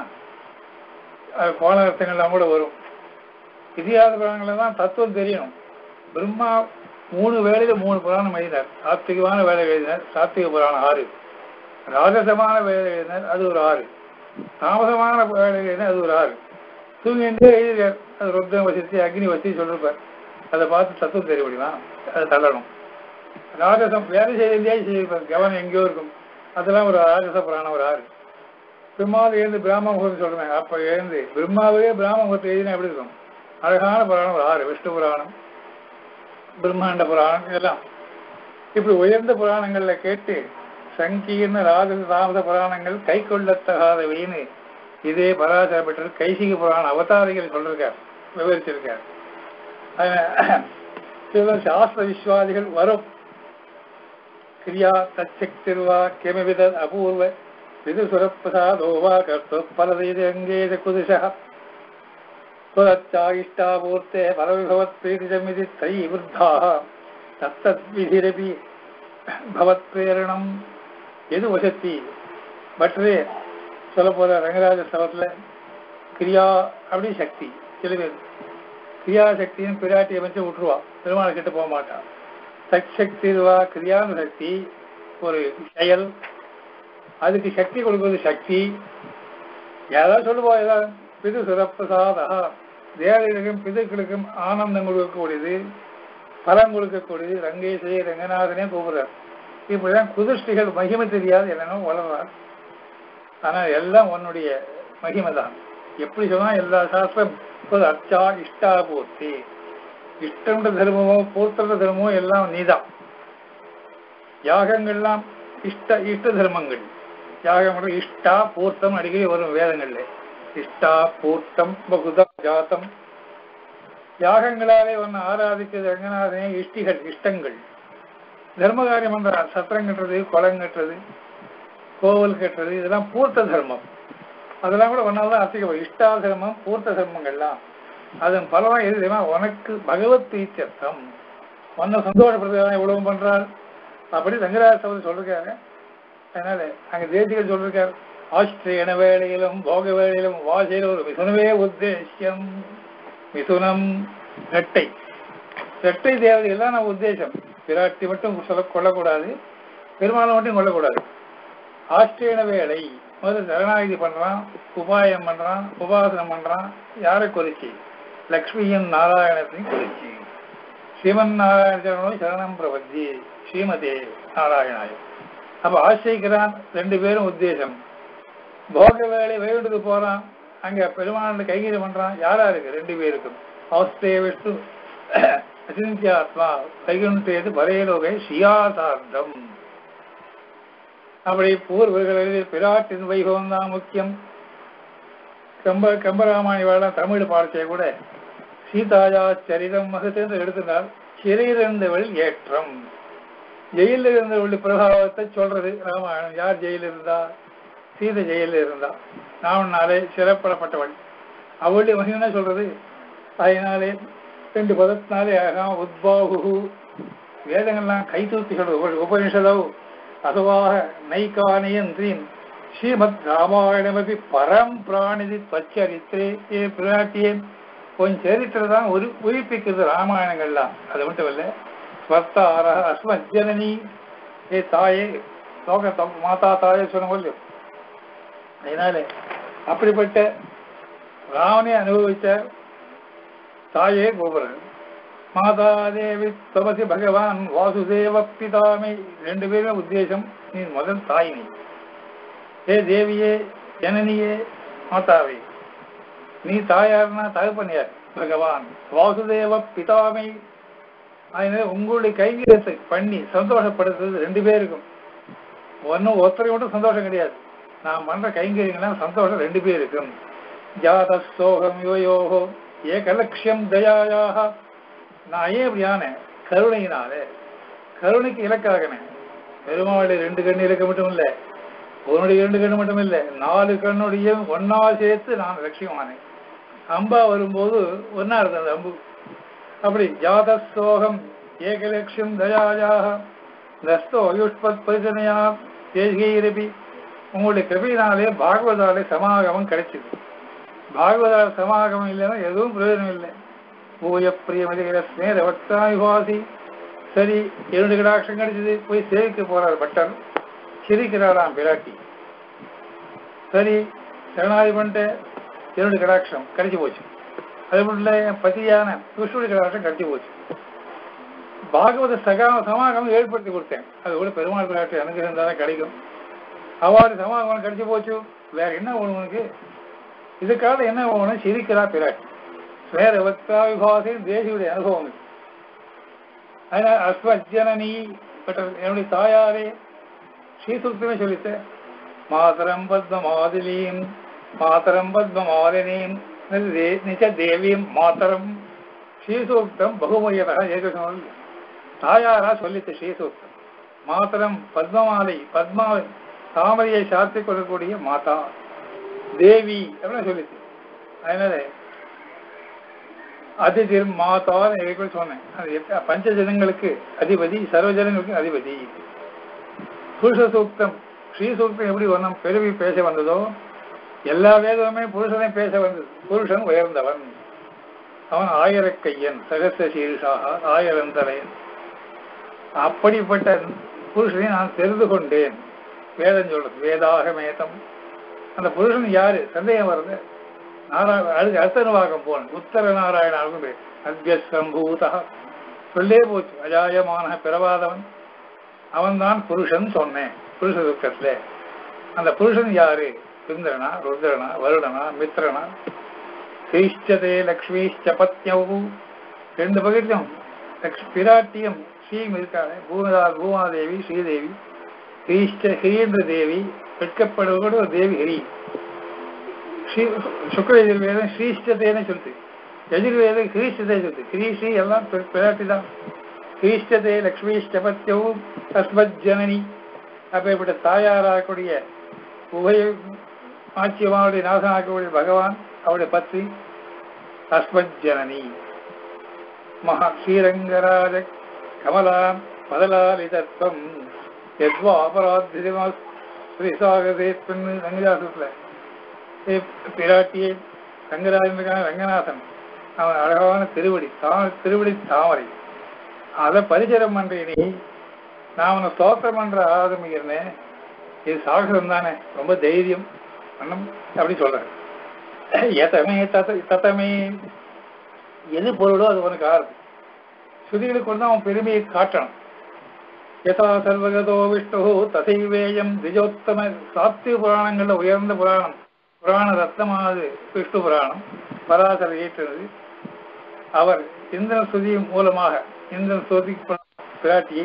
Speaker 1: அது கோணார்த்தங்கள்லாம் கூட வரும். இதிகாச புராணங்கள்ல தான் தத்துவம் தெரியணும். பிரம்மா 3 வேளையில 3 புராணம் எழுதினார். சாத்விகமான வேலை எழுதினார், சாத்விக புராணம் 6. ராஜசமான வேலை எழுதினார், அது ஒரு 6. தாமசமான வேலை எழுதினார், அது ஒரு 6. தூங்கின்றே எழுதினார், அது ருத்ரம் வசித்து அக்னி வசித்து சொல்லிருப்பார். அதை பார்த்து தத்துவம் தெரிய முடியுமா? அதை தள்ளணும். ராஜசம் வேலை செய்தே செய்திருப்பார், கவனம் எங்கேயோ இருக்கும். அதெல்லாம் ஒரு ராஜச புராணம் ஒரு 6. பிரம்மாவை எழுந்து பிராம முகூர்த்தம் சொல்றேன். அப்ப எழுந்து பிரம்மாவே பிராம முகூர்த்தம் எழுதினா எப்படி இருக்கும்? அழகான புராணம் ஒரு 6. விஷ்ணு புராணம், பிரம்மாண்ட புராணம், இதெல்லாம் இப்படி உயர்ந்த புராணங்கள்ல கேட்டு சங்கீர்ண ராஜ தாமத புராணங்கள் கை கொள்ளத்தகாதவைன்னு இதே பராசர பெற்றது கைசிக புராண அவதாரிகள் சொல்லிருக்கார், விவரிச்சிருக்கார். சில சாஸ்திர விஸ்வாதிகள் வரும். கிரியா தச்சக்திர்வா கிமவித அபூர்வ விதுசுரப்பிரசாதோவா கர்த்து பலதீத அங்கேத குதிஷா இஷ்டாபூர்த்தே பரவிபவத் பிரீதிஜமிதி தை விருத்தா தத்தத் விதிரபி பவத் பிரேரணம் எது வசத்தி பற்றே சொல்ல போற ரங்கராஜ ஸ்தவத்தில் கிரியா அப்படி சக்தி. சில பேர் கிரியா சக்தின்னு பிராட்டியை வச்சு விட்டுருவா, பெருமாளை கிட்ட போக மாட்டான். சக்தி கிரியான சக்தி ஒரு செயல், அதுக்கு சக்தி கொடுக்கிறது சக்தி. ஏதாவது சொல்லுவா, ஏதாவது பிது சுரப்பிரசாதா தேவர்களுக்கும் பிதுக்களுக்கும் ஆனந்தம் கொடுக்கக்கூடியது, பலம் கொடுக்கக்கூடியது. ரங்கேசே ரங்கநாதனே கூப்பிடுறார். இப்படிதான் குதிஷ்டிகள் மகிமை தெரியாது என்னென்ன வளர்றார். ஆனால் எல்லாம் உன்னுடைய மகிமை தான். எப்படி சொன்னா எல்லா சாஸ்திரம் அர்ச்சா இஷ்டா பூர்த்தி, இஷ்டம்ன்ற தர்மமோ பூர்த்த தர்மமோ எல்லாம் நீதான். யாகங்கள்லாம் இஷ்ட தர்மங்கள். யாகம் இஷ்டா பூர்த்தம் அடிக்கடி வரும் வேதங்கள்ல. இஷ்டா பூர்த்தம் பகுதா ஜாத்தம். யாகங்களாலே ஒன்னு ஆராதிக்கிறது ரங்கநாதனே இஷ்டிகள் இஷ்டங்கள். தர்மகாரியம் பண்றார், சத்திரம் கட்டுறது, குளம் கட்டுறது, கோவில் கட்டுறது, இதெல்லாம் பூர்த்த தர்மம். அதெல்லாம் கூட ஒன்னால்தான் அர்த்திக்கப்படும். இஷ்டா தர்மம் பூர்த்த தர்மங்கள்லாம் அதன் பலமா எது தெரியுமா? உனக்கு பகவத் ஈச்சர்த்தம், ஒன்ன சந்தோஷப்படுறதுதான் எவ்வளவு பண்றாள். அப்படி ரங்கராஜ சபதி சொல்லிருக்காரு. அதனால அங்க தேசிகள் சொல்லிருக்காரு, ஆஷ்டிரியன வேளையிலும் போக வேளையிலும் வாசையில ஒரு மிதுனவே உத்தேசியம். மிதுனம் ரெட்டை, ரெட்டை தேவதை எல்லாம் நம்ம உத்தேசம். பிராட்டி மட்டும் கொள்ளக்கூடாது, பெருமாளை மட்டும் கொள்ளக்கூடாது. ஆஷ்டிரியன வேளை முதல்ல சரணாகதி பண்றான், உபாயம் பண்றான், உபாசனம் பண்றான். யாரை குறிச்சி? லக்ஷ்மியின் நாராயணத்தையும் குறிச்சி. ஸ்ரீமன் நாராயண சரணம் சரணம் பிரபத்தி ஸ்ரீமதே நாராயணாயம். அப்ப ஆசிரிக்கிறான், ரெண்டு பேரும் உத்தேசம். போக வேலை வைகுண்டத்துக்கு போறான், அங்க பெருமாள் கைகீழ பண்றான். யாரா இருக்கு? ரெண்டு பேருக்கும். அவஸ்தே விஷ்ணு அசிந்தியாத்மா வைகுண்டேது பரேலோகை ஸ்ரீயாசார்த்தம். அப்படி பூர்வர்களில் பிராட்டின் வைபவம் தான் முக்கியம். கம்பராமாயணி வாழ தமிழ் பாடத்தை கூட சீதாயா சரிதம் மகத்தென்று எடுத்திருந்தால் சிறையிருந்தவள் ஏற்றம். ஜெயிலில் இருந்தவள் பிரபாவத்தை சொல்றது ராமாயணம். யார் ஜெயில இருந்தா? சீதை ஜெயில இருந்தா. ராவணனாலே சிறப்படப்பட்டவள். அவளுடைய மகிமை சொல்றது. அதனாலே 2 பதத்தினாலே உத்பாகு வேதங்கள்லாம் கை தூக்கி சொல்றது. உபனிஷதோ அதுவாக நைகானியந்திரின் ஸ்ரீமத் ராமாயணமபி பரம் பிராணிதி பச்சரித்திரே. பிராட்டியே கொஞ்சம் சரித்திரம் தான் உயிர்ப்பிக்கிறது ராமாயணங்கள்லாம். அது மட்டும் இல்லை, ஸ்வர்த்தார அஸ்மஜனனி, ஏ தாயே லோக மாதா தாயே சொன்ன போது. அதனால அப்படிப்பட்ட ராவணை அனுபவித்த தாயே கோபுரன். மாதா தேவி தமசி பகவான் வாசுதேவ பிதாமை. 2 பேரும் உத்தேசம். நீ முதல் தாய், நீ ஏ தேவியே ஜனனியே மாதாவே. நீ தாயார்னா தகப்பனியார் பகவான். வாசுதேவ பிதாமை. அதனால உங்களுடைய கைங்கரியத்தை பண்ணி சந்தோஷப்படுத்துறது 2 பேருக்கும். ஒன்னும் ஒருத்தரை மட்டும் சந்தோஷம் கிடையாது. நான் பண்ற கைங்கரியங்கள்லாம் சந்தோஷம் 2 பேருக்கும். ஜாத சோகம் யோயோகோ ஏகலட்சியம் தயாயாக. நான் ஏன் இப்படியான கருணையினாலே, கருணைக்கு இலக்காகனே. பெருமாளுடைய 2 கண்ணு இலக்க மட்டும் இல்லை, உன்னுடைய 2 கண்ணு மட்டும் இல்லை, 4 கண்ணுடைய ஒன்னா சேர்த்து நான் லட்சியமானேன். அம்பா வரும்போது ஒன்னா இருந்தது அந்த அம்பு. அப்படி ஜாத சோகம் ஏகலட்சியம் தயாயாக நஸ்தோ யுஷ்பத் பரிசனையா தேசிகை. உங்களுடைய கிருபையினாலே பாகவதாலே சமாகமம் கிடைச்சிது. பாகவதால சமாகமம் இல்லைன்னா எதுவும் பிரயோஜனம் இல்லை. பூய பிரியமதிகிற ஸ்நேத பக்தாயுவாசி. சரி, 2 கடாட்சம் கிடைச்சது. போய் சேவிக்க போறார் பட்டர். சிரிக்கிறாராம் பிராட்டி. சரி, சரணாதி பண்ணிட்டு 2 கடாட்சம் கிடைச்சி போச்சு. அது மட்டும் இல்லை, என் பதியான விஷ்ணுடைய கடாட்சம் கிடைச்சி போச்சு. பாகவத சமாகமம் ஏற்படுத்தி கொடுத்தேன். அது கூட பெருமாள் பிராட்டி எனக்கு இருந்தாலும் கிடைக்கும். அவ்வாறு சமாகமம் கிடைச்சி போச்சு. வேற என்ன வேணும் உனக்கு? இதுக்காக என்ன வேணும்? சிரிக்கிறா பிராட்டி. வேற விபாசி தேசியுடைய அனுபவம். அதனால அஸ்வஜனனி என்னுடைய தாயாரே ஸ்ரீசுக்தமே சொல்லித்த. மாதரம் பத்மமாதிலீம் மாதரம் பத்மமாலினீம் நிச்ச தேவியும் மாதரம். ஸ்ரீசூக்தம் பகுமயதாக ஏகசம் தாயாரா சொல்லித்த ஸ்ரீசூக்தம். மாதரம் பத்மமாலை, பத்மா தாமரையை சாத்தி கொள்ளக்கூடிய மாதா தேவி அப்படின்னு சொல்லிச்சு. அதனால அதிதிர் மாதான் இவைக்குள் சொன்னேன். அது பஞ்சஜனங்களுக்கு அதிபதி, சர்வஜனங்களுக்கு அதிபதி. புருஷ சூக்தம், ஸ்ரீ சூக்தம் எப்படி ஒன்றும் பெருமை பேச வந்ததோ, எல்லா வேதமுமே புருஷனை பேச வந்தது. புருஷன் உயர்ந்தவன், அவன் ஆயிரக்கையன், சகச சீர்ஷாக, ஆயிரந்தலையன். அப்படிப்பட்ட புருஷனை நான் தெரிந்து கொண்டேன். வேதம் சொல்றது வேதாக மேதம். அந்த புருஷன் யாரு சந்தேகம் வருது. அதுக்கு அர்த்தனுவாகம் போன உத்தர நாராயணாவுக்கு அத்தியசம்பூதா சொல்லே போச்சு. அஜாயமான பிறவாதவன் அவன்தான் புருஷன் சொன்னேன் புருஷ துக்கத்துல. அந்த புருஷன் யாரு? சுந்தரனா, ருத்ரனா, வருடனா, மித்ரனா, ஸ்ரீஷ்டதே லக்ஷ்மீஷ்ட பத்யவு. ரெண்டு பக்கத்திலும் பிராட்டியம் ஸ்ரீம் இருக்காங்க. பூமாதேவி, ஸ்ரீதேவி, ஹிரீந்திர தேவி, வெட்கப்படுவோட ஒரு தேவி ஹரி. சுக்ல எதிர்வேதம் ஸ்ரீஷ்டதேன்னு சொல்லுது, எதிர்வேதம் ஹிரீஷ்டதே சொல்லுது. ஹிரீஸ்ரீ எல்லாம் பிராட்டி தான். ஹிரீஷ்டதே லக்ஷ்மீஷ்டபத்யவும் தஸ்மத் ஜனனி. அப்பேற்பட்ட தாயாராகக்கூடிய உபய ஆட்சியமாவுடைய நாசனாக்கக்கூடிய பகவான் அவருடைய பத்னி தஸ்மத் ஜனனி. மகா ஸ்ரீரங்கராஜ கமலாம் மதலாலிதத்வம் எத்வா அபராத்திரிமா ஸ்ரீசாகதேத்வன். ரங்கராசத்துல பிராட்டியை ரங்கராஜனுக்கான ரங்கநாதன் அவன் அழகான திருவடி தாமரை அதை பரிசரம் பண்றேன். நான் அவனை ஸ்தோத்திரம் பண்ற ஆரம்பிக்கிறேன். இது சாகரம் தானே, ரொம்ப தைரியம் அப்படி சொல்றேன். எதமே தத்தமே எது பொருளோ அது உனக்கு ஆறுது. ஸ்ருதிகளுக்கு கொண்டு அவன் பெருமையை காட்டணும். யதா சர்வகதோ விஷ்ணு தசைவேயம் திஜோத்தம. சாத்திய புராணங்கள்ல உயர்ந்த புராணம், புராண ரத்னமானது விஷ்ணு புராணம். பராசர ஏற்றது. அவர் இந்திரன் ஸ்ருதி மூலமாக இந்திரன் ஸ்ருதி பிராட்டியை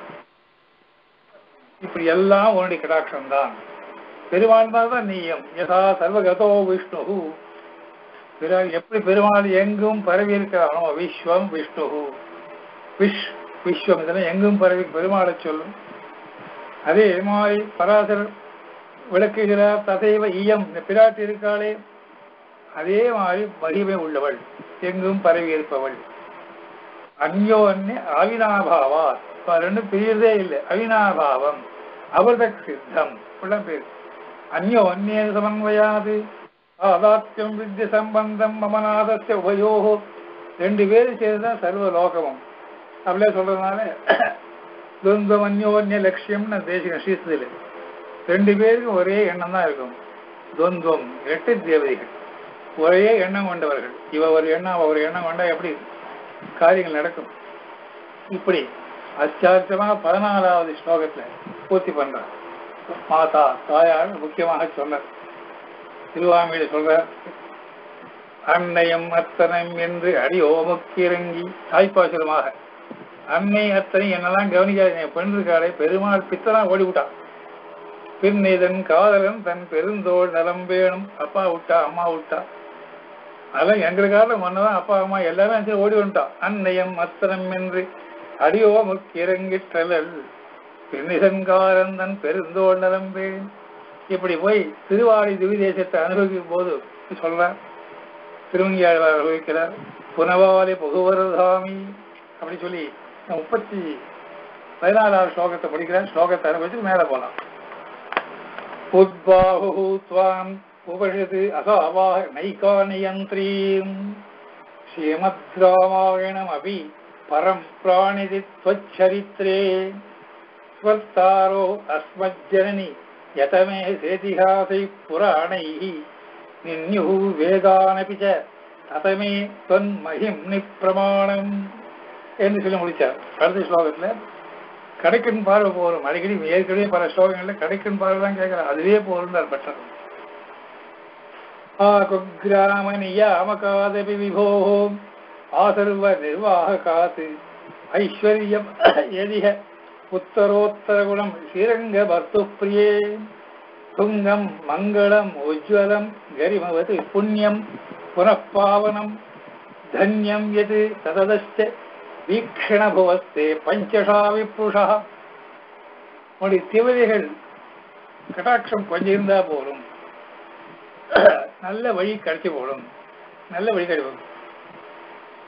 Speaker 1: இப்படி எல்லாம் உன்னுடைய கடாட்சம் தான். பெருமாள் தான் நீயம். யதா சர்வகதோ விஷ்ணு. எப்படி பெருமாள் எங்கும் பரவி இருக்கிறானோ விஸ்வம் விஷ்ணு. விஸ்வம் இதெல்லாம் எங்கும் பரவி பெருமாளை சொல்லும். அதே மாதிரி பராசர் விளக்குகிறார். தசைவ ஈயம், இந்த பிராட்டி இருக்காளே அதே மாதிரி மகிமை உள்ளவள், எங்கும் பரவி இருப்பவள். அந்யோன்ய அவினாபாவா. ரெண்டும் பிரியதே இல்லை. அவினாபாவம் அவர்த சித்தம் பேர். அந்யோன்ய சமன்வயாது ஆதாத்தியம் வித்ய சம்பந்தம் மமநாதஸ்ய உபயோகோ. ரெண்டு பேரும் சேர்ந்துதான் சர்வ லோகமும் அப்படியே சொல்றதுனால துவந்தம் அந்யோன்ய லட்சியம்னு தேசிக ஸ்ரீஸ்தில ரெண்டு பேருக்கும் ஒரே எண்ணம் தான் இருக்கும். துவந்தம் 8 தேவதைகள் ஒரே எண்ணம் கொண்டவர்கள். இவ ஒரு எண்ணம் அவ ஒரு எண்ணம் கொண்டா எப்படி காரியங்கள் நடக்கும்? இப்படி அச்சார்த்தமா 14வது ஸ்லோகத்துல பூர்த்தி பண்றார். மாதா தாயார் முக்கியமாக சொல்ற திருவாமியில சொல்ற அன்னையும் அத்தனம் என்று அடியோமுக்கு இறங்கி தாய்ப்பாசுரமாக அன்னை அத்தனை என்னெல்லாம் கவனிக்காது. பெண் இருக்காளே பெருமாள் பித்தனா ஓடிவிட்டான். பின்னிதன் காதலன் தன் பெருந்தோள் நலம் வேணும். அப்பா விட்டா அம்மா விட்டா அதெல்லாம் எங்களுக்காக மன்னதான் அப்பா அம்மா எல்லாமே ஓடி வந்துட்டான். அன்னையம் அத்தனம் என்று அடியோமுக்கு இறங்கிற்றலல் பின்னிதன்காரன் தன் பெருந்தோள் நலம் வேணும். இப்படி போய் திருவாடி திவிதேசத்தை அனுபவிக்கும் போது சொல்றார். திருவங்கியாழ்வார் அனுபவிக்கிறார். புனவாலி புகுவரதாமி அப்படி சொல்லி 14வது ஸ்லோகத்தை படிக்கிறார். ஸ்லோகத்தை அனுபவிச்சு மேல போலாம். உத்பாஹு த்வாம் உபனிஷது அசாவாஹ நைகாநியந்த்ரீம் ஸ்ரீமத் ராமாயணம் அபி பரம் பிராணிதி த்வச்சரித்ரே ஸ்வர்த்தாரோ அஸ்மஜ்ஜனனி யதமே சேதிஹாசை புராணைஹி நின்யுஹு வேதானபி ச ததமே தொன்மஹிம் நிப்பிரமாணம் என்று சொல்லி முடிச்சார். அடுத்த ஸ்லோகத்துல கடைக்கன் பார்வை போரும். அடிக்கடி ஏற்கனவே பல ஸ்லோகங்கள்ல கடைக்கன் பார்வை தான் கேட்கிறார். அதுவே போருந்தார் பெற்றார். ஆகுகிராம நியாமகாதபி விபோஹோ ஆசர்வ நிர்வாகாத் ஐஸ்வர்யம் எதிக உத்தரோத்தர குணம் ஸ்ரீரங்க பர்த்து பிரியே துங்கம் மங்களம் உஜ்வலம் கரிமவது புண்ணியம் புனப்பாவனம் தன்யம் எது தததஸ்ய வீக்ஷணபுவஸ்தே பஞ்சஷா விப்புஷா. உடைய திவதைகள் கடாட்சம் கொஞ்சம் இருந்தா போலும், நல்ல வழி கிடைச்சி போடும். நல்ல வழி கிடைக்கும்.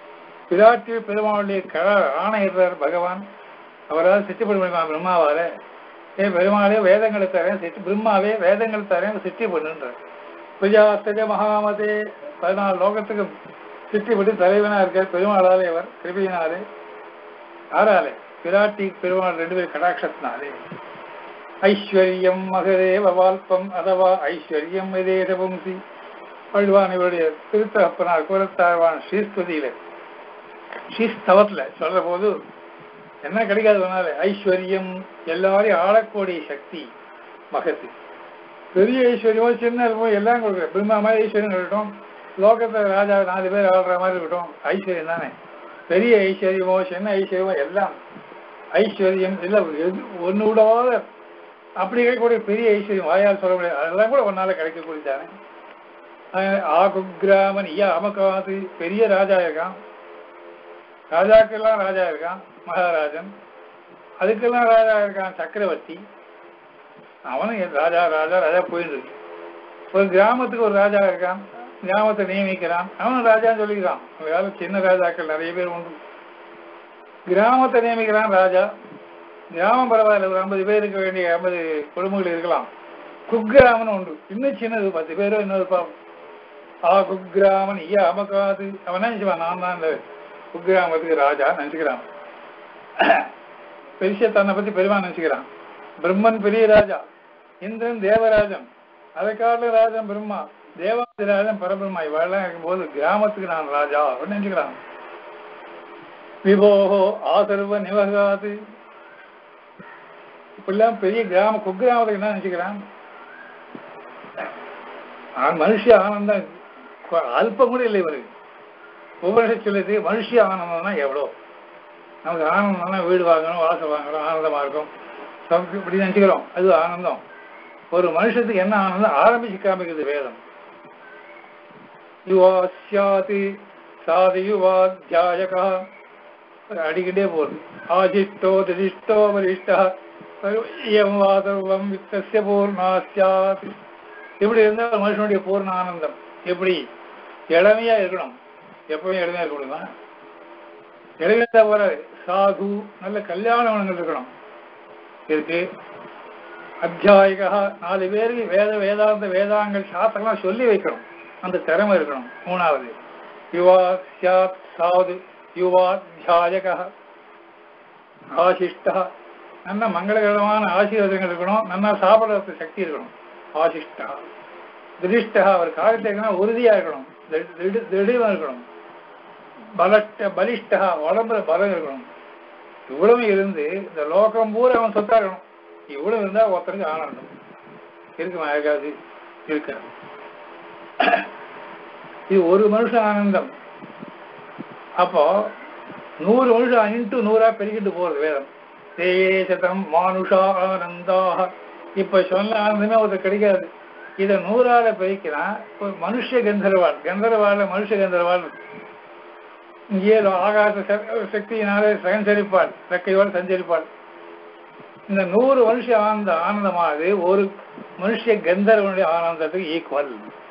Speaker 1: பிராட்டி பெருமாளுடைய ஆணையிடுறார் பகவான். அவரால் சிருஷ்டி பண்ண முடியுமா பிரம்மாவால? பெருமாளே வேதங்களை தரேன், பிரம்மாவே வேதங்கள் தரேன், சிருஷ்டி பண்ணுன்றார். பிரஜாஸ்தஜ மகாமதே 14 லோகத்துக்கு சிருஷ்டி பண்ணி தலைவனா இருக்கார் பெருமாளாலே. அவர் கிருபியினாலே. யாராலே? பிராட்டி பெருமாள் 2 பேர் கடாட்சத்தினாலே. ஐஸ்வர்யம் மகதேவ வால்பம் அதவா ஐஸ்வர்யம் இதேதபும்சி. பழுவான் இவருடைய திருத்தகப்பனார் குலத்தாழ்வான் ஸ்ரீஸ்துதியில ஸ்ரீஸ்தவத்துல சொல்ற போது என்ன கிடைக்காது? ஐஸ்வர்யம் எல்லாரையும் ஆளக்கூடிய சக்தி மகத்து. பெரிய ஐஸ்வர்யமோ சின்ன இருக்கோ எல்லாம் கொடுக்குற. பிரம்மா மாதிரி ஐஸ்வர்யம் இருக்கட்டும், லோகத்துல ராஜா 4 பேர் ஆள்ற மாதிரி இருக்கட்டும், ஐஸ்வர்யம் தானே. பெரிய ஐஸ்வர்யமோ சின்ன ஐஸ்வர்யமோ எல்லாம் ஐஸ்வர்யம் இல்லை. ஒன்று விடாத அப்படி கிடைக்கக்கூடிய பெரிய ஐஸ்வர்யம் வாயால் சொல்ல முடியாது. அதெல்லாம் கூட ஒன்னால கிடைக்கக்கூடியதானே. ஆகுகிராமன் அமகாது பெரிய ராஜா இருக்கான். ராஜாக்கெல்லாம் ராஜா இருக்கான் மகாராஜன். அதுக்கெல்லாம் ராஜா இருக்கான் சக்கரவர்த்தி. அவனும் ராஜா ராஜா ராஜா போயிட்டு இருக்கு. ஒரு கிராமத்துக்கு ஒரு ராஜா இருக்கான், கிராமத்தை நியமிக்கிறான், அவனும் ராஜான்னு சொல்லிக்கிறான். வேலை சின்ன ராஜாக்கள் நிறைய பேர் உண்டு. கிராமத்தை நியமிக்கிறான் ராஜா. கிராமம் பரவாயில்ல, ஒரு 50 பேர் இருக்க வேண்டிய 50 குடும்பங்கள் இருக்கலாம். குக்கிராமன் உண்டு, இன்னும் சின்னது 10 பேரோ இன்னொரு பாவம். குக்கிராமன் அமகாது. அவன் நினைச்சுவான் நான் தான் இந்த குக்கிராமத்துக்கு ராஜா நினைச்சுக்கிறான். பெரிய தன்னை பத்தி பெருமா நினைச்சுக்கிறான். பிரம்மன் பெரிய ராஜா, இந்திரன் தேவராஜன், அதை காட்டில ராஜன் பிரம்மா, தேவாதிராஜன் பரபிரம்மா. இவெல்லாம் இருக்கும்போது கிராமத்துக்கு நான் ராஜா அப்படின்னு நினைச்சுக்கிறான். விபோகோ ஆசர்வ நிவகாது. இப்பெல்லாம் பெரிய கிராம குக்கிராமத்துக்கு என்ன நினைச்சுக்கிறான்? மனுஷ ஆனந்தம் அல்பம் கூட இல்லை இவருக்கு. ஒவ்வொரு சொல்லுது மனுஷ ஆனந்தம்னா எவ்வளோ. நமக்கு ஆனந்தம்னா வீடு வாங்கணும், வாசல் வாங்கணும், ஆனந்தமா இருக்கும் இப்படி நினைச்சுக்கிறோம். அது ஆனந்தம். ஒரு மனுஷத்துக்கு என்ன ஆனந்தம் ஆரம்பிச்சு காமிக்கிறது வேதம். யுவா சியாதி சாதி யுவா தியாயகா அடிக்கிட்டே போகுது. ஆஜிஷ்டோ திஷ்டோ வரிஷ்டா சர்வம் வித்தஸ்ய பூர்ணாஸ்யாத். இப்படி இருந்தால் மனுஷனுடைய பூர்ண ஆனந்தம். எப்படி? இளமையா இருக்கணும். எப்பவுமே இளமையா இருக்கணும். இளமையா போறாரு. சாது நல்ல கல்யாண குணங்கள் இருக்கணும் இருக்கு. அத்தியாயிகா 4 பேருக்கு வேதாந்த வேதாங்கள் சாஸ்திரம்லாம் சொல்லி வைக்கணும். அந்த திறமை இருக்கணும். 3வது யுவா சியாத் சாது யுவாத்தியாயகா ஆசிஷ்டா. நல்ல மங்களகரமான ஆசீர்வாதங்கள் இருக்கணும். நல்லா சாப்பிட்ற சக்தி இருக்கணும். ஆசிஷ்டா திருஷ்டா. அவர் காரியத்தை உறுதியா இருக்கணும், திடீர்னு இருக்கணும். பலிஷ்டா உடம்புல பலம் இருக்கணும். இவ்வளவு இருந்து இந்த லோகம் பூரா அவன் சொத்தா இருக்கணும். இவ்வளவு இருந்தா ஒருத்தருக்கு ஆனந்தம் இருக்குமா? யாருக்காவது இருக்க? இது ஒரு மனுஷன் ஆனந்தம். அப்போ 100 மனுஷன் இன்ட்டு 100ஆ பெருகிட்டு போறது வேதம். தேசதம் மானுஷா ஆனந்தாக. இப்ப சொன்ன ஆனந்தமே ஒருத்தர் கிடைக்காது. இதை 100ஆல பெருக்கிறான். ஒரு மனுஷ கந்தர்வாள், கந்தர்வாள் மனுஷ கந்தர்வாள். இங்கே ஆகாச சக்தியினாலே சஞ்சரிப்பாள், ரெக்கையோடு சஞ்சரிப்பாள். இந்த 100 மனுஷ ஆனந்தமானது ஒரு மனுஷ கந்தர்வனுடைய ஆனந்தத்துக்கு ஈக்குவல்.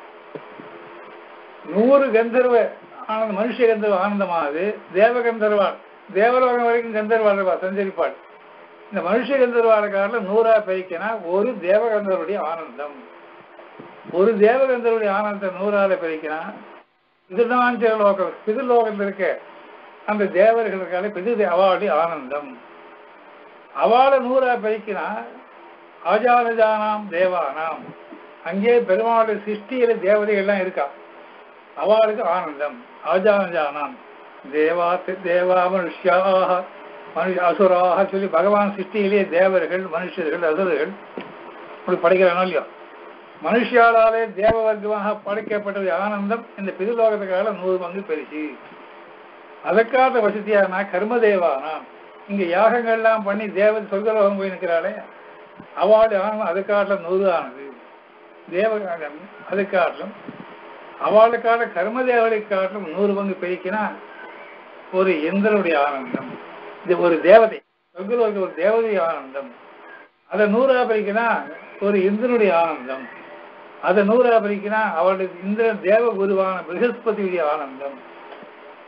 Speaker 1: 100 கந்தர்வ ஆனந்த மனுஷ கந்தர்வ ஆனந்தமானது தேவகந்தர்வாள், தேவலோகம் வரைக்கும் கந்தர்வாள் சஞ்சரிப்பாள். இந்த மனுஷ கந்தர்வாளுக்காக 100ஆ பெருக்கினா ஒரு தேவகந்தருடைய ஆனந்தம். ஒரு தேவகந்தருடைய ஆனந்தத்தை 100ஆல பெருக்கினா இதுதான் லோகம். பிதுர்லோகத்தில் இருக்க அந்த தேவர்களுக்கான பிது அவளுடைய ஆனந்தம். அவளை 100ஆ பெருக்கினா ஆஜானஜானாம் தேவானாம். அங்கே பெருமாளுடைய சிருஷ்டியில தேவதைகள்லாம் இருக்கா, அவளுக்கு ஆனந்தம். ஆஜானஜானாம் தேவா மனுஷியாக அசுராக சொல்லி பகவான் சிருஷ்டியிலே தேவர்கள் மனுஷர்கள் அசுரர்கள் இப்படி படைக்கிறானோ இல்லையோ. மனுஷியாலே தேவ வர்க்கமாக படைக்கப்பட்டது ஆனந்தம். இந்த பிதுலோகத்துக்காக 100 பங்கு பெருசு. அதற்காக வசதியானா கர்மதேவானா. இங்க யாகங்கள்லாம் பண்ணி தேவதை சொர்க்கலோகம் போய் நிற்கிறாளே அவளுடைய ஆனந்தம் அதுக்காட்டிலும் 100 ஆனது. தேவகாலம் அதுக்காட்டிலும் அவளுக்கான கர்மதேவதை காட்டிலும் 100 பங்கு பெருக்கினா ஒரு இந்திரனுடைய ஆனந்தம். இது ஒரு தேவதை, சொர்க்கலோக ஒரு தேவதை ஆனந்தம். அதை 100ஆ பெருக்கினா ஒரு இந்திரனுடைய ஆனந்தம். அதை 100ஆ பெருக்கினா அவளுடைய இந்திர தேவ குருவான பிரகஸ்பதியுடைய ஆனந்தம்.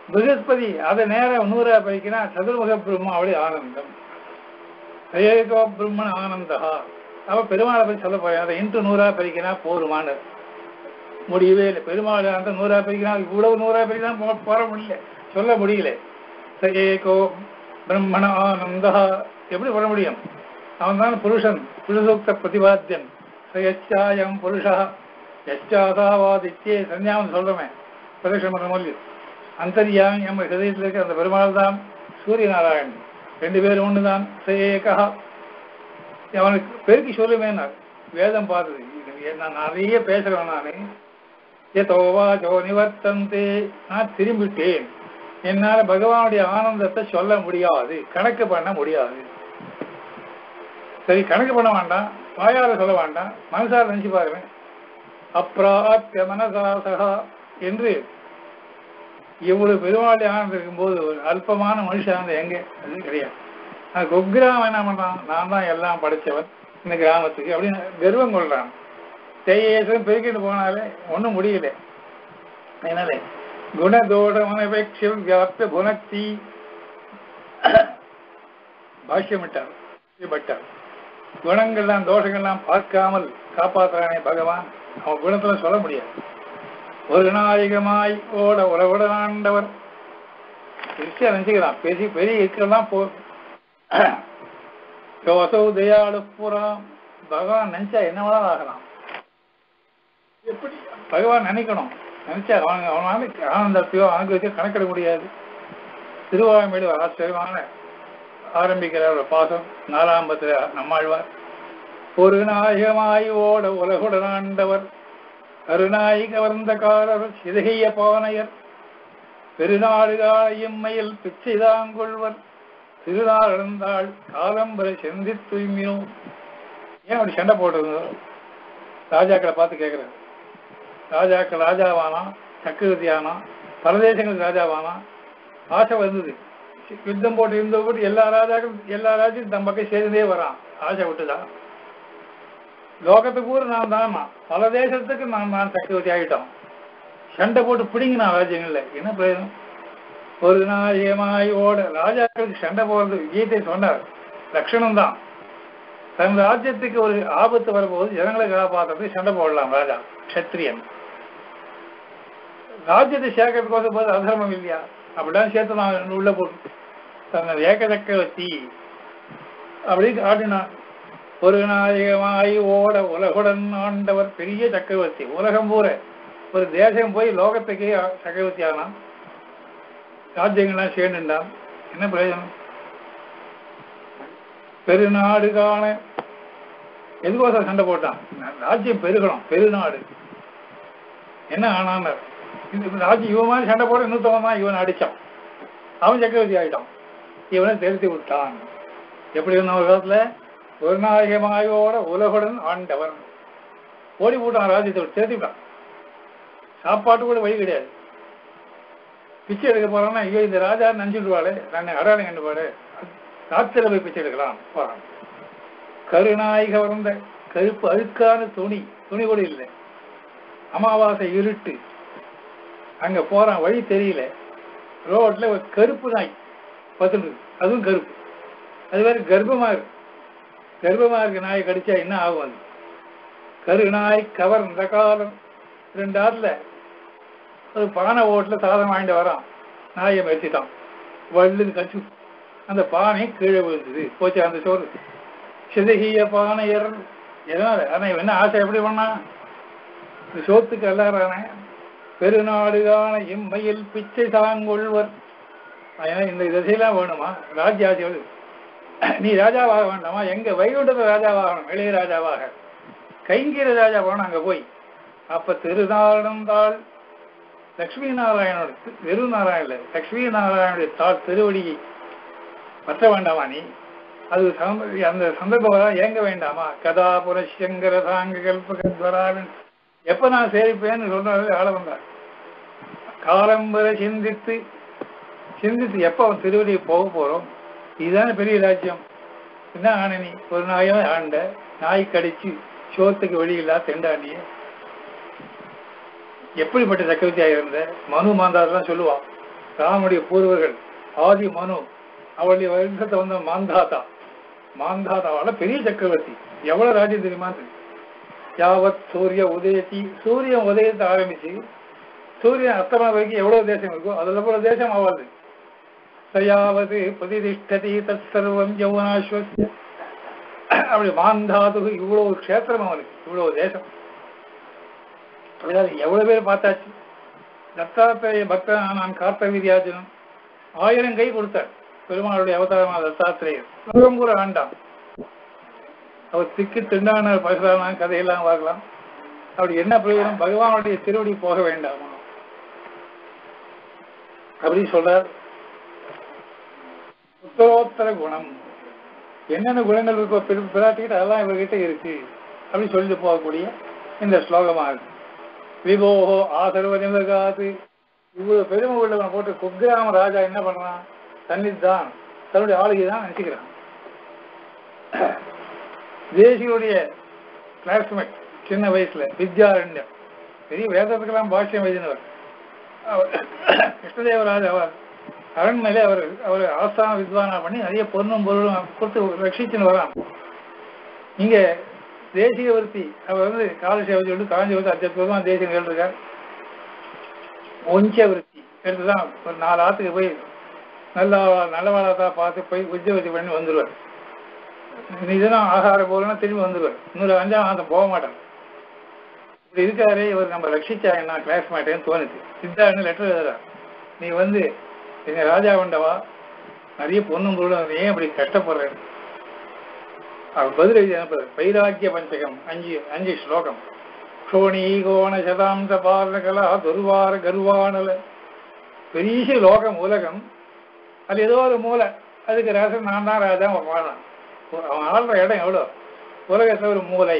Speaker 1: பிருகஸ்பதி அதை நேரம் 100 பறிக்கினா சதுர்முக பிரம்மாவளி ஆனந்தம். ஏகோ பிரம்மன் ஆனந்தா. அவ பெருமாளை பற்றி சொல்ல போறேன். அதை இன்ட்டு 100 பறிக்கினா போருமான முடியவே இல்லை. பெருமாள் அந்த 100 பறிக்கினா இவ்வளவு 100 பறிக்கினா போற முடியல, சொல்ல முடியல. ஏகோ பிரம்மண ஆனந்தா எப்படி சொல்ல முடியும்? அவன் தான் புருஷன், புருஷோக்த பிரதிபாத்தியன். யச்சாயம் புருஷா யச்சாதாவாதித்யே சன்னியாமம் சொல்றமே பிரதட்சணம் பண்ண முடியும். அந்தரியாமி நம்ம ஹிருதயத்தில் இருக்க அந்த பெருமாள் தான் சூரிய நாராயணன், 2 பேரும் ஒண்ணுதான். சேகா அவனுக்கு பெருக்கி சொல்லுவேன். வேதம் பார்த்தது நான் நிறைய பேசுறேன். நானு ஏதோவாச்சோ நிவர்த்தந்தே, நான் திரும்பிட்டேன். என்னால பகவானுடைய ஆனந்தத்தை சொல்ல முடியாது, கணக்கு பண்ண முடியாது. சரி, கணக்கு பண்ண வேண்டாம், வாயால சொல்ல வேண்டாம், மனசால நினைச்சு பாருங்க. அப்ராப்ய மனசாசகா என்று இவ்வளவு பெருமாளுடைய ஆனந்தம் இருக்கும்போது ஒரு அல்பமான மனுஷன் எங்க அது கிடையாது. அது குக்கிராமம் என்ன பண்றான்? நான் தான் எல்லாம் படைச்சவன் இந்த கிராமத்துக்கு அப்படின்னு கர்வம் கொள்றான். தேயேசம் பெருக்கிட்டு போனாலே ஒன்றும் முடியல. அதனால குணதோஷமனபேட்சம் வியாப்த குணக்தி பாஷ்யமிட்டார் பட்டார். குணங்கள்லாம் தோஷங்கள்லாம் பார்க்காமல் காப்பாற்றுறானே பகவான், அவன் குணத்துல சொல்ல முடியாது. ஒரு நாயகமாய் ஓட உறவுடனாண்டவர் விஷயம் நினைச்சுக்கிறான். பெரிய இருக்கிறதெல்லாம் போ யோசௌ தயாளு புறாம். பகவான் நினைச்சா என்னவெல்லாம் ஆகலாம். எப்படி பகவான் நினைக்கணும், நினைச்சா அவனால ஆனந்தத்தையோ அனுபவிக்க கணக்கிட முடியாது. திருவாரூர் ஆச்சரியமான ஆரம்பிக்கிற ஒரு பாசம் 4ஆம் நம்மாழ்வார். ஒரு நாயகமாய் ஓட உலகுடனாண்டவர் கருநாய் கவர்ந்த காரர் சிதகைய பானையர் பெருநாடுகால இம்மையில் பிச்சைதாங்கொள்வர் திருநாள் இழந்தாள் காலம்பரை செந்தி தூய்மியோ. ஏன் அப்படி சண்டை போட்டது? ராஜாக்களை பார்த்து கேட்கிறார். ராஜாக்கள் ராஜாவானா, சக்கரவர்த்தியானா, பரதேசங்களுக்கு ராஜாவானா, ஆசை வந்தது. யுத்தம் போட்டு இருந்த போட்டு எல்லா ராஜாக்களும் தம் பக்கம் சேர்ந்தே வரான். ஆசை விட்டுதான் லோகத்துக்கு கூட நான் தானா, பல தேசத்துக்கு நான் சக்கரவர்த்தி ஆகிட்டோம். சண்டை போட்டு பிடிங்கினா ராஜ்யங்கள்ல என்ன பிரயோஜனம்? ஒரு நாயகமாய் ஓட ராஜாக்களுக்கு சண்டை போறது கீதை சொன்னார், லட்சணம் தான். தன் ராஜ்யத்துக்கு ஒரு ஆபத்து வரும்போது ஜனங்களை காப்பாற்றுறது சண்டை போடலாம் ராஜா கஷத்திரியன். ராஜ்யத்தை சேர்க்கறதுக்கோசம் போது அதர்மம் இல்லையா? அப்படிதான் சேர்த்து நான் உள்ள போட்டு தன் ஏக சக்கரவர்த்தி அப்படின்னு காட்டினான். ஒரு நாயகமாய் ஓட உலகுடன் ஆண்டவர் பெரிய சக்கரவர்த்தி, உலகம் பூர ஒரு தேசம் போய் லோகத்துக்கே சக்கரவர்த்தி ஆனான். ராஜ்யங்கள்லாம் சேர்ந்துட்டான். என்ன பிரயோஜனம்? பெருநாடு காண எதுக்கோசம் சண்டை போட்டான்? ராஜ்யம் பெருகணும், பெருநாடு. என்ன ஆனான்? ராஜ்யம் இவன் மாதிரி சண்டை போட இன்னொருத்தவன் தான் இவன் அடிச்சான். அவன் சக்கரவர்த்தி ஆகிட்டான். இவனை தெரித்து விட்டான். எப்படி இருந்த ஒரு காலத்துல ஒரு நாயகமாயோட உலகுடன் ஆண்டவர் ஓடி போட்டான், ராஜ்யத்தை தெரித்துட்டான். சாப்பாட்டு கூட வழி கிடையாது. பிச்சை எடுக்க போறான்னா ஐயோ இந்த ராஜா நஞ்சுடுவாளே, நான் அடையாளம் கண்டுபாடு, ராத்திர போய் பிச்சை எடுக்கலாம் போறான். கருநாய் கவர்ந்த கருப்பு அழுக்கான துணி கூட இல்லை. அமாவாசை இருட்டு, அங்க போறான், வழி தெரியல. ரோட்ல ஒரு கருப்பு நாய் பத்துட்டு, அதுவும் கருப்பு. அது வேற கர்ப்பமா இருக்கு. கர்ப்பமா இருக்க நாயை கடிச்சா என்ன ஆகும்? அது கருநாய் கவர்ந்த காலம். 2 ஆறுல ஒரு பானை ஓட்டுல சாதம் வாங்கிட்டு வரான், நாயை மெரிச்சிட்டான், வள்ளுன்னு கச்சு அந்த பானை கீழே விழுந்தது, போச்சு அந்த சோறு. சிதகிய பானையர் எதனால? ஆனா என்ன ஆசை எப்படி பண்ணா? இந்த சோத்துக்கு எல்லாரானே பெருநாடுகான இம்மையில் பிச்சை தாங்கொள்வர். இந்த திசையெல்லாம் வேணுமா? ராஜ்யாசி நீ ராஜாவாக வேண்டாமா? எங்க வைகுண்டத்தை ராஜாவாகணும், இளைய ராஜாவாக, கைங்கீர ராஜா போகணும் அங்க போய். அப்ப திருநாரணந்தாள் லட்சுமி நாராயணோட, வெறும் நாராயண லட்சுமி நாராயணுடைய தாள் திருவடியை பற்ற வேண்டாமா நீ? அது அந்த சந்தர்ப்பம் ஏங்க வேண்டாமா? கதா புரஷங்கர சாங்க கல்பகத்வராவின் எப்ப நான் சேரிப்பேன்னு சொல்றாரு ஆள வந்தார். காலம் வரை சிந்தித்து எப்ப அவன் திருவடியை போக போறோம்? இதுதானே பெரிய ராஜ்யம். என்ன ஆன நீ? ஒரு நாயும் ஆண்ட, நாய் கடிச்சு சோத்துக்கு வெளியில்லா தெண்டாண்டிய எப்படிப்பட்ட சக்கரவர்த்தியாக இருந்த? மனு மாந்தாதான் சொல்லுவான், ராமனுடைய பூர்வர்கள் ஆதி மனு, அவளுடைய வம்சத்தை வந்த மாந்தாதா, மாந்தாதாவால பெரிய சக்கரவர்த்தி. எவ்வளவு ராஜ்யம் தெரியுமா? யாவத் சூரிய உதயத்தி, சூரியன் உதயத்தை ஆரம்பிச்சு சூரியன் அஸ்தமனம் வரைக்கும் எவ்வளவு தேசம் இருக்கோ அதுல போல தேசம் ஆவாது. சயாவது பிரதிஷ்டதி தத் சர்வம் யௌவனாஸ்வஸ்ய. அப்படி மாந்தாது இவ்வளவு க்ஷேத்திரம் அவனுக்கு, இவ்வளவு தேசம். அதாவது எவ்வளவு பேர் பார்த்தாச்சு. தத்தாத்திரேய பக்தன் நான் கார்த்தவீர்யார்ஜுனன் 1000 கை கொடுத்தார் பெருமாளுடைய அவதாரமான தத்தாத்திரேயர். உலகம் கூட ஆண்டான். அவர் திக்கு திண்டான பகலான கதையெல்லாம் பார்க்கலாம். அப்படி என்ன பிரயோஜனம்? பகவானுடைய திருவடி போக வேண்டாமா அப்படி சொல்றார். உத்தரோத்தர குணம், என்னென்ன குணங்கள் இருக்கோ பிராட்டிக்கிட்ட அதெல்லாம் இவர்கிட்ட இருக்கு அப்படின்னு சொல்லிட்டு போகக்கூடிய இந்த ஸ்லோகமா இருக்கு. விபோகோ ஆசர்வ நிமகாது, இவ்வளவு பெருமை உள்ளவனை போட்டு குக்கிராம ராஜா என்ன பண்றான்? தன்னிதான் தன்னுடைய ஆளுகை தான் நினைச்சுக்கிறான். தேசியுடைய கிளாஸ்மேட் சின்ன வயசுல வித்யாரண்யம், பெரிய வேதத்துக்கெல்லாம் பாஷ்யம் எழுதினவர். கிருஷ்ணதேவராஜ் அவர் அரண்மனையில அவர் ஆஸ்தான வித்வானா பண்ணி நிறைய பொண்ணும் பொருளும் கொடுத்து ரட்சிச்சுன்னு வரான். இங்க தேசிய விருத்தி அவர் காலசேவை சொல்லிட்டு காஞ்சிபுரத்து அத்தியத்துவமா தேசியம் கேட்டிருக்கார். ஒஞ்ச விருத்தி எடுத்துதான் ஒரு 4 ஆத்துக்கு போய் நல்லவாளத்தான் பார்த்து போய் உஜ்ஜவதி பண்ணி வந்துடுவார். இதுதான் ஆகாரம் போலன்னா திரும்பி வந்துடுவார். இன்னொரு 5ஆம் மாதம் போக மாட்டார். இப்படி இருக்காரு இவர். நம்ம ரட்சிச்சா என்ன கிளாஸ்மேட்டேன்னு தோணுச்சு. சித்தார்னு லெட்டர் எழுதுறார். நீ எங்க ராஜா வண்டவா, நிறைய பொண்ணும் பொருளும், ஏன் அப்படி கஷ்டப்படுறேன்? அவர் பதில் எழுதி அனுப்புறாரு. வைராக்கிய பஞ்சகம் 5 ஸ்லோகம். க்ஷோணி கோண சதாம்ச பாலகலா துர்வார கர்வானல. பெரிய லோகம் உலகம், அது ஏதோ ஒரு மூலை, அதுக்கு ராசன் நான் தான் ராஜா. அவன் வாழான். அவன் ஆள்ற இடம் எவ்வளோ? உலகத்துல ஒரு மூலை.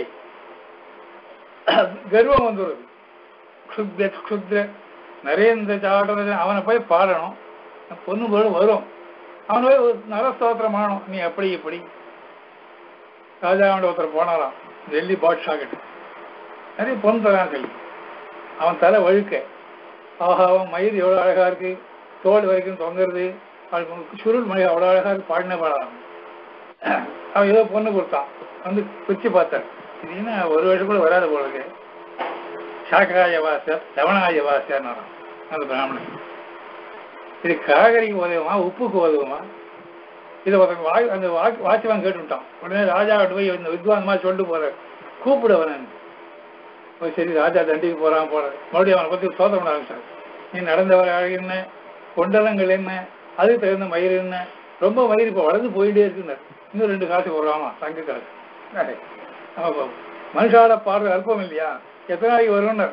Speaker 1: கர்வம் வந்துடுது. க்ஷுத்ர நரேந்திர சாட அவனை போய் பாடணும், பொண்ணு பொருள் வரும். அவனை போய் நரஸ்தோத்திரம் ஆகணும். நீ அப்படி இப்படி. ராஜாவோட ஒருத்தர் போனாராம் டெல்லி பாட்ஷா கிட்ட. நிறைய பொண்ணு தரான்னு சொல்லி அவன் தலை வழுக்க. ஆஹா, அவன் மயிர் எவ்வளோ அழகா இருக்கு, தோல் வரைக்கும் தொங்குறது, சுருள் மொழி அவ்வளோ அழகா இருக்கு, பாடின பாடலாம். அவன் ஏதோ பொண்ணு கொடுத்தான். பிரிச்சு பார்த்தார். இது என்ன 1 வருஷம் கூட வராது போல இருக்கு. சாக்காய வாசர் தவணாய வாசர் அந்த பிராமணன். இது காகரிக்கு உதவுமா உப்புக்கு உதவுமா? இதை அந்த வாட்சிவான் கேட்டுவிட்டான். உடனே ராஜாவிட்டு போய் இந்த வித்வான் மாதிரி சொல்லிட்டு போறாரு, கூப்பிடுவன். சரி, ராஜா தண்டிக்கு போறான் போறாரு. மறுபடியும் அவனை பத்தி சோதனை பண்ண ஆரம்பிச்சார். நீ நடந்தவரை அழகு என்ன, கொண்டலங்கள் என்ன, அதுக்கு தகுந்த மயிர் என்ன, ரொம்ப மயிர் இப்ப வளர்ந்து போயிட்டே இருக்குன்னார். இன்னும் 2 காசு போடுறாமா, தங்க காசு. மனுஷால பாடுற அல்பம் இல்லையா, எத்தனை நாளைக்கு வரும்னார்.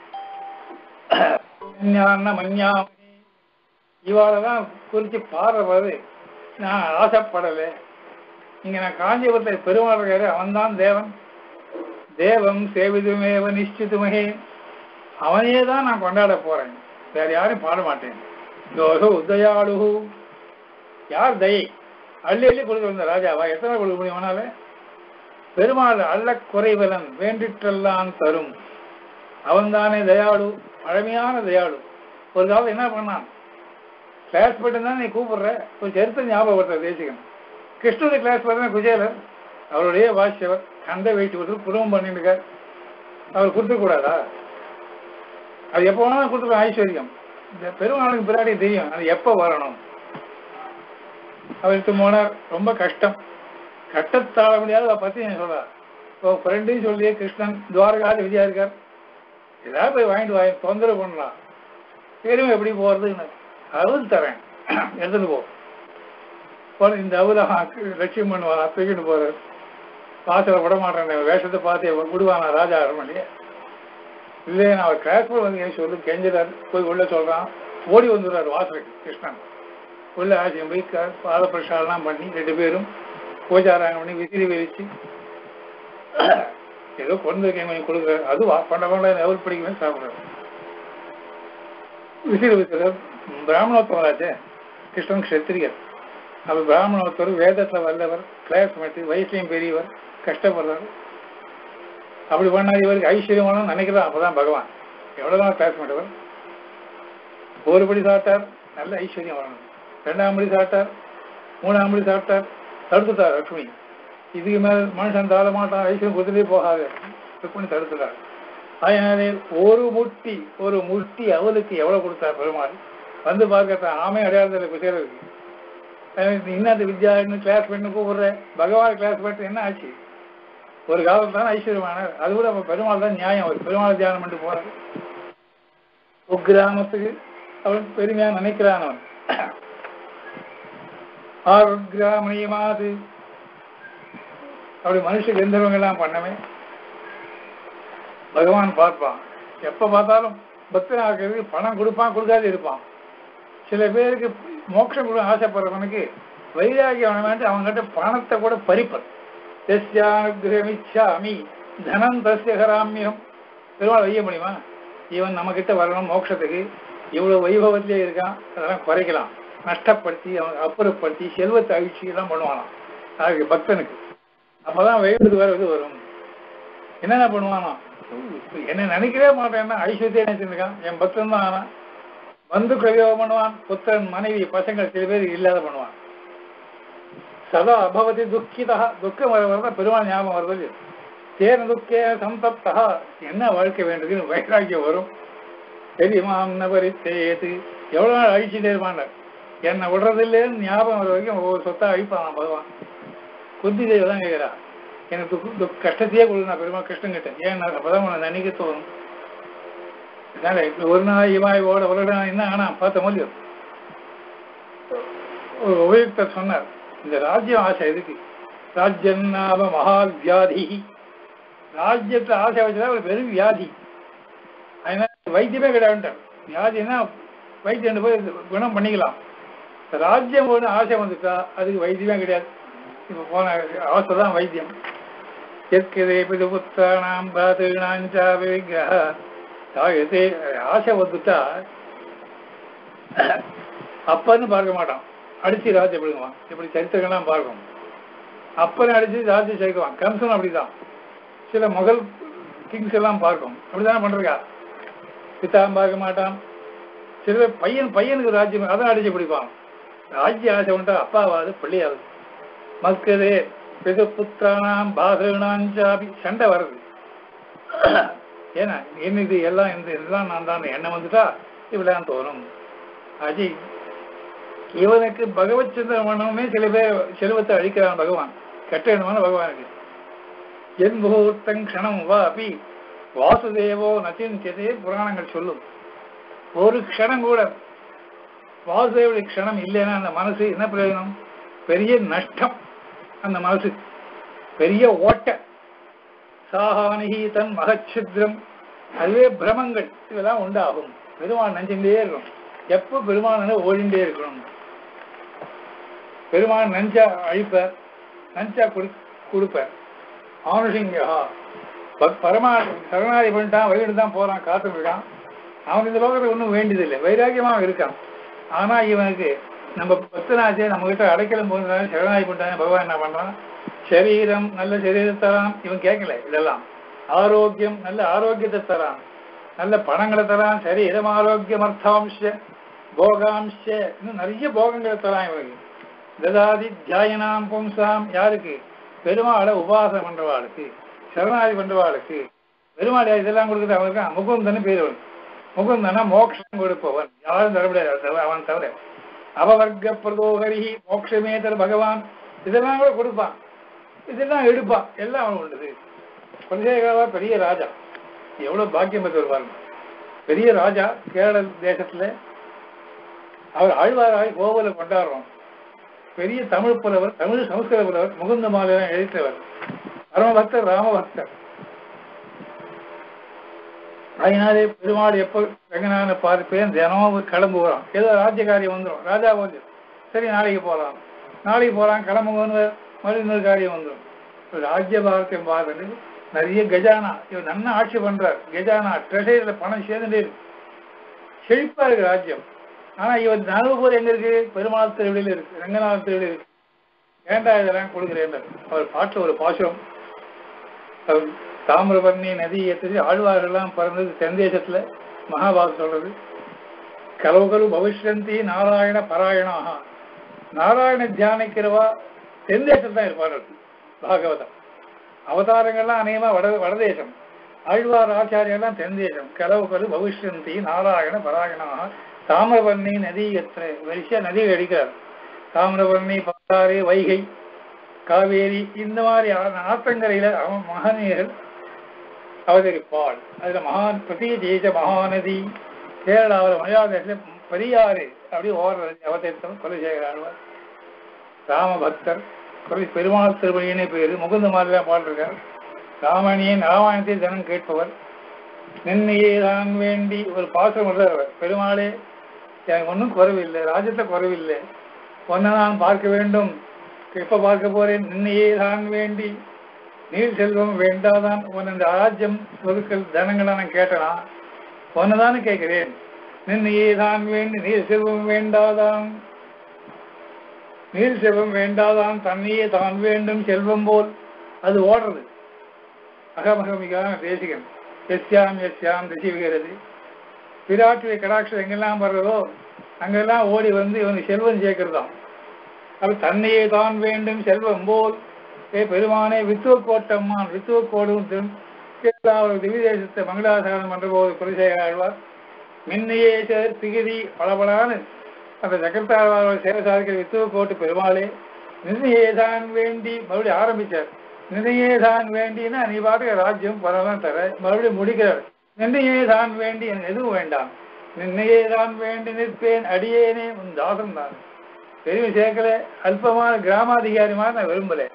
Speaker 1: மன்யாமணி இவாளதான் குறிச்சு பாடுறது நான் ஆசைப்படலை. இங்க நான் காஞ்சிபுரத்தை பெருமாள் அவன்தான் தேவன். தேவம் சேவிதுமேவ நிச்சிதுமே, அவனே தான் நான் கொண்டாட போறேன், வேற யாரும் பாட மாட்டேன். யோகோ உதயாளு, யார் தயை அள்ளி அள்ளி கொடுக்க வந்த ராஜாவா? எத்தனை கொடுக்க முடியும்? அவனால பெருமாள் அல்ல குறைவலன் வேண்டிற்றெல்லாம் தரும். அவன் தானே தயாளு, பழமையான தயாளு. ஒரு காலம் என்ன பண்ணான்? கிளாஸ் போட்டு தான் நீ கூப்பிடுற. ஒரு சரித்திர ஞாபகப்படுத்த தேசிகன். கிருஷ்ணனுடைய கிளாஸ் பார்த்தா குஜேலர், அவருடைய வாசியவர் கண்ட வெயிட்டு கொடுத்து குடும்பம் பண்ணிட்டு இருக்கார். அவர் கொடுத்துக்க கூடாதா? அது எப்போ வேணாலும் கொடுத்துருக்க ஐஸ்வர்யம். இந்த பெருமாளுக்கு பின்னாடி தெரியும் அது எப்போ வரணும். அவருக்கு போனார். ரொம்ப கஷ்டம், கட்டத்தாழ முடியாது. அதை பத்தி நான் சொல்றார். இப்போ ஃப்ரெண்டையும் சொல்லியே கிருஷ்ணன் துவாரகாதி விஜயா இருக்கார். ஏதாவது போய் வாங்கிட்டு தொந்தரவு பண்ணலாம். பெருமை எப்படி போறதுன்னு அவரு தரேன், எடுத்துட்டு போ. இந்த அவரு லட்சியம் பண்ணுவான், தூக்கிட்டு போறாரு. வாசல விட மாட்டேன், வேஷத்தை பார்த்து விடுவானா ராஜா அரண்மனையே? இல்லையே, நான் அவர் கிளாஸ்போர்ட் வந்து சொல்லி கெஞ்சிறாரு. போய் உள்ள சொல்றான். ஓடி வந்துடுறாரு வாசலுக்கு கிருஷ்ணன். உள்ள ஆசியம் போய் பாத பிரசாதம்லாம் பண்ணி 2 பேரும் பூஜாராங்க பண்ணி விசிறி விரிச்சு ஏதோ கொண்டு கொஞ்சம் கொடுக்குறாரு. அது பண்ண எவ்வளவு பிடிக்குமே சாப்பிடுறாரு. விசிறி விசிறார். பிராமணோத்தவராச்சே கிருஷ்ணன் கஷத்திரியர். அவர் பிராமணோத்தவர், வேதத்துல வல்லவர், கிளாஸ்மேட், வயசுலையும் பெரியவர், கஷ்டப்படுறாரு. அப்படி பண்ணா இவருக்கு ஐஸ்வர்யமான நினைக்கிறான். அப்பதான் பகவான் எவ்வளவுதான் கிளாஸ்மேட். அவர் ஒருபடி சாப்பிட்டார், நல்ல ஐஸ்வர்யம் வரணும். 2ஆம் படி சாப்பிட்டார், 3ஆம் படி சாப்பிட்டார், தடுத்துட்டார் லட்சுமி. இதுக்கு மேல மனுஷன் தாழ மாட்டான், ஐஸ்வர்யம் குதிரையே போகாது ருக்மிணி தடுத்துட்டார். அதனாலே ஒரு முட்டி அவளுக்கு எவ்வளவு கொடுத்தார் பெருமாள். வந்து பார்க்கத்தான் ஆமை அடையாளத்தில் குசேலருக்கு இன்னும் அந்த வித்யா இன்னும் கிளாஸ் பண்ணு கூப்பிடுற பகவான் கிளாஸ் பண்ணிட்டு என்ன ஆச்சு? ஒரு காலத்துல தான் ஐஸ்வர்யமானார். அது கூட பெருமாள் தான் நியாயம். அவர் பெருமாள் தியானம் பண்ணிட்டு போறாரு. கிராமத்துக்கு அவன் பெருமையா நினைக்கிறான். அவன் கிராமணியமாது அப்படி மனுஷ கந்தர்வங்கள்லாம் பண்ணவே பகவான் பார்ப்பான். எப்ப பார்த்தாலும் பக்தனாக்கிறதுக்கு பணம் கொடுப்பான், கொடுக்காது இருப்பான். சில பேருக்கு மோட்சம் கூட ஆசைப்படுறவனுக்கு வைராகியம் வேண்டி அவங்ககிட்ட பணத்தை கூட பறிப்பது. தஸ்யானுகிரமிச்சாமி தனம் தஸ்ய ஹராமியம். பெருமாள் வைய முடியுமா? இவன் நம்ம கிட்ட வரணும் மோட்சத்துக்கு, இவ்வளவு வைபவத்திலே இருக்கான், அதெல்லாம் குறைக்கலாம், நஷ்டப்படுத்தி அவன் அப்புறப்படுத்தி செல்வத்தை அழிச்சு எல்லாம் பண்ணுவானாம் அதுக்கு பக்தனுக்கு. அப்பதான் வைபவத்துக்கு வேற இது வரும். என்னென்ன பண்ணுவானா? என்ன நினைக்கவே மாட்டேன்னா ஐஸ்வர்யத்தை நினைச்சிருக்கான். என் பக்தன் தான். ஆனா வந்து பிரயோகம் பண்ணுவான். புத்திரன், மனைவி, பசங்கள் சில பேர் இல்லாத பண்ணுவான். சதா அபவதி துக்கிதா. துக்கம் வரதான் பெருமாள் ஞாபகம் வருது. தேன துக்கே சந்தப்தா. என்ன வாழ்க்கை வேண்டதுன்னு வைராக்கியம் வரும். தெரியுமாம் நபரித்தேது. எவ்வளவு நாள் அழிச்சுட்டே இருப்பான். என்னை விடுறதில்லேன்னு ஞாபகம் வர வரைக்கும் ஒவ்வொரு சொத்தா அழிப்பான் பகவான். குந்தி தேவி தான் கேட்கிறா, எனக்கு கஷ்டத்தையே கொடுங்க. நான் பெருமாள் கிருஷ்ணன் கிட்ட ஏன் அப்பதான் உன்னை நினைக்க தோணும். ஒரு நாள் இவாய் ஓட ஒரு நாள் என்ன ஆனா பார்த்த முடியும். ஒரு உபயுக்தர் சொன்னார், இந்த ராஜ்யம் ஆசை எதுக்கு? ராஜ்யம் நாம மகால் வியாதி. ராஜ்யத்தை ஆசை வச்சுதான் ஒரு பெரும் வியாதி. அதனால வைத்தியமே கிடையாதுட்டார். வியாதினா வைத்தியம் போய் குணம் பண்ணிக்கலாம். ராஜ்யம் ஒன்று ஆசை வந்துட்டா அதுக்கு வைத்தியமே கிடையாது. இப்ப போன அவசை தான் வைத்தியம். புத்திராணாம் ஆசை வந்துட்டா அப்பன்னு பார்க்க மாட்டான், அடிச்சு ராஜ்யம் விடுவான். இப்படி சரித்திரங்கள்லாம் பார்க்கும். அப்பன்னு அடிச்சு ராஜ்யம் சேர்க்குவான். கம்சன் அப்படிதான். சில முதல் கிங்ஸ் எல்லாம் பார்க்கும். அப்படித்தானே பண்றா. பித்தாவும் பார்க்க மாட்டான். சில பையனுக்கு ராஜ்யம் அதான் அடிச்சு பிடிப்பான். ராஜ்ய ஆசை உண்டா அப்பாவாது பிள்ளையாவது. மக்களே பிது புத்திரானாம் பாகனாஞ்சாபி சண்டை வருது. ஏன்னா என்ன இது எல்லாம் இதெல்லாம் நான் தான் எண்ணம் வந்துட்டா இப்படிலாம் தோணும். அஜய் இவனுக்கு பகவத் சிந்தனை சில பேர் செல்வத்தை அழிக்கிறான் பகவான். கெட்ட எண்ணமான பகவானுக்கு. என் முகூர்த்தம் க்ஷணம் வா அப்படி வாசுதேவோ நச்சிந்ததே புராணங்கள் சொல்லும். ஒரு க்ஷணம் கூட வாசுதேவனுடைய க்ஷணம் இல்லைன்னா அந்த மனசு என்ன பிரயோஜனம்? பெரிய நஷ்டம். அந்த மனசு பெரிய ஓட்ட. சாகானிகி தன் மகச்சித்ரம். அதுவே பிரமங்கள் இதெல்லாம் உண்டாகும். பெருமாள் நஞ்சின்றே இருக்கணும். எப்போ பெருமாள் ஓடிண்டே இருக்கணும். பெருமாள் நஞ்சா அழிப்பார், நஞ்சா கொடுப்பார். ஆனுஷிங்கா பரமா சரணாதி பண்ணிட்டான், வழிகிட்டு தான் போறான், காத்து இருக்கான். அவன் இந்த லோகத்துக்கு ஒன்றும் வேண்டியதில்லை, வைராக்கியமாக இருக்கான். ஆனா இவனுக்கு நம்ம பக்தனாச்சே நம்ம கிட்ட அடைக்கலம் போகிறான், சரணாதி பண்ணிட்டான். பகவான் என்ன பண்றான்? சரீரம் நல்ல சரீரத்தை தரான். இவன் கேட்கல இதெல்லாம். ஆரோக்கியம் நல்ல ஆரோக்கியத்தை தரான், நல்ல பணங்களை தரான். சரீரம் ஆரோக்கியம் அர்த்தாம்ச போகாம்ச இன்னும் நிறைய போகங்களை தரான் இவனுக்கு. ததாதி தியாயனாம் பும்சாம். யாருக்கு? பெருமாளை உபாசம் பண்றவாளுக்கு, சரணாதி பண்றவாளுக்கு. பெருமாள் இதெல்லாம் கொடுக்குறது அவனுக்கு முகுந்தன்னு பேர். அவன் முகுந்தனா மோட்சம் கொடுப்பவன். யாரும் தர முடியாது அவன் தவிர. அவவர்க்க பிரதோகரி மோட்சமே தர பகவான். இதெல்லாம் கூட கொடுப்பான், இதெல்லாம் எடுப்பான். எல்லாம் அவன் உண்டது. குலசேகரா பெரிய ராஜா. எவ்வளவு பாக்கியம் பெற்று வருவாங்க. பெரிய ராஜா கேரள தேசத்துல. அவர் ஆழ்வாராய் கோவில கொண்டாடுறோம். பெரிய தமிழ் புலவர், தமிழ் சமஸ்கிருத புலவர், முகுந்த மாலையெல்லாம் எழுத்தவர், பரமபக்தர், ராமபக்தர். அதனாலே பெருமாள் எப்போ ரங்கநாதனை பார்ப்பேன் தினமும் கிளம்புகிறான். ஏதோ ராஜ்ய காரியம் வந்துடும். ராஜா வந்து சரி நாளைக்கு போகலாம், நாளைக்கு போகலாம், கிளம்புங்கன்னு மறுபடியும் இன்னொரு காரியம் வந்துடும். ராஜ்ய பாரத்தையும் பார்த்துட்டு நிறைய கஜானா இவர் நல்லா ஆட்சி பண்றார். கஜானா ட்ரெஷரியில பணம் சேர்ந்துட்டே இருக்கு, செழிப்பா இருக்கு ராஜ்யம். ஆனா இவர் நலவுபோர் எங்க இருக்கு? பெருமாள் திருவிழியில இருக்கு, ரங்கநாத திருவிழி இருக்கு. ஏண்டா இதெல்லாம் கொடுக்குறேன். அவர் பாட்டுல ஒரு பாசுரம், தாமிரபரணி நதி ஏற்றி ஆழ்வார்கள்லாம் பிறந்தது தென்தேசத்துல. மகாபாரதம் சொல்றது, கலவுகலு பவிஷ்யந்தி நாராயண பாராயணாக. நாராயண தியானிக்கிறவா தென்தேசம் தான் இருப்பார்கள். பாகவதம் அவதாரங்கள்லாம் அநேகமா வடதேசம், ஆழ்வார் ஆச்சாரியெல்லாம் தென்தேசம். கலவுகலு பவிஷ்யந்தி நாராயண பாராயணாக. தாமிரபரணி நதி எத்தனை வரிசையா நதிகள் அடிக்கிறார். தாமிரபரணி, பாத்தாறு, வைகை, காவேரி, இந்த மாதிரி ஆற்றங்கரையில அவன் மகனீயர்கள் அவதரிப்பாள். அதுல மகான் பிரதீஜேச மகாநதி கேரளாவில் மலையாளத்தில் பெரியாறு அப்படி ஓடுறது அவதரித்தவன் குலசேகர ஆழ்வார். ராமபக்தர் பெருமாள் திருவழியினே பேரு. முகுந்த மாதிரிலாம் பாடிருக்கார். ராமணியன் ராமாயணத்தை தினம் கேட்பவர். நின்னையே தான் வேண்டி ஒரு பாசம் உள்ளவர். பெருமாளே எனக்கு ஒன்றும் குறைவில்லை, ராஜ்யத்தை குறைவில்லை, ஒன்ன நான் பார்க்க வேண்டும், எப்ப பார்க்க போறேன், நின்னையே தான் வேண்டி நீர் செல்வம் வேண்டாதான், உன் இந்த ராஜ்யம் பொருட்கள் தனங்களை நான் கேட்டனா ஒன்னதானு கேட்கிறேன். நின்னையே தான் வேண்டி நீர் செல்வம் வேண்டாதான், நீர் செல்வம் வேண்டாதான், தன்னையே தான் வேண்டும் செல்வம் போல் அது ஓடுறது. அகமகமிகான தேசிகன் எஸ்யாம் எஸ்யாம் திசி விகிறது. விராட்டுடைய கடாட்சம் எங்கெல்லாம் வர்றதோ அங்கெல்லாம் ஓடி வந்து இவனுக்கு செல்வம் சேர்க்கிறதாம். அது தன்னையே தான் வேண்டும் செல்வம் போல் பெருமானே வித்துவக்கோட்டம்மான் வித்துவக்கோடும் திவிதேசத்தை மங்களாசாரம் பண்ற போது குலசேகர ஆழ்வார் மின்னையே சேர் திகிரி பலபலான்னு அந்த சக்கரத்தாழ்வாரோட சேர சாதிக்கிற வித்துவக்கோட்டு பெருமாளே நிர்ணயே தான் வேண்டி மறுபடியும் ஆரம்பிச்சார். நிர்ணயே தான் வேண்டினா நீ பாட்டுக்கு ராஜ்யம் பரவாயில்ல தர, மறுபடியும் முடிக்கிறார். நிர்ணயே தான் வேண்டி எனக்கு எதுவும் வேண்டாம், நிர்ணயே தான் வேண்டி நிற்பேன் அடியேனே உன் தாசம் தான். பெருமை சேர்க்கல, அல்பமான கிராமாதிகாரிமாக நான் விரும்பல.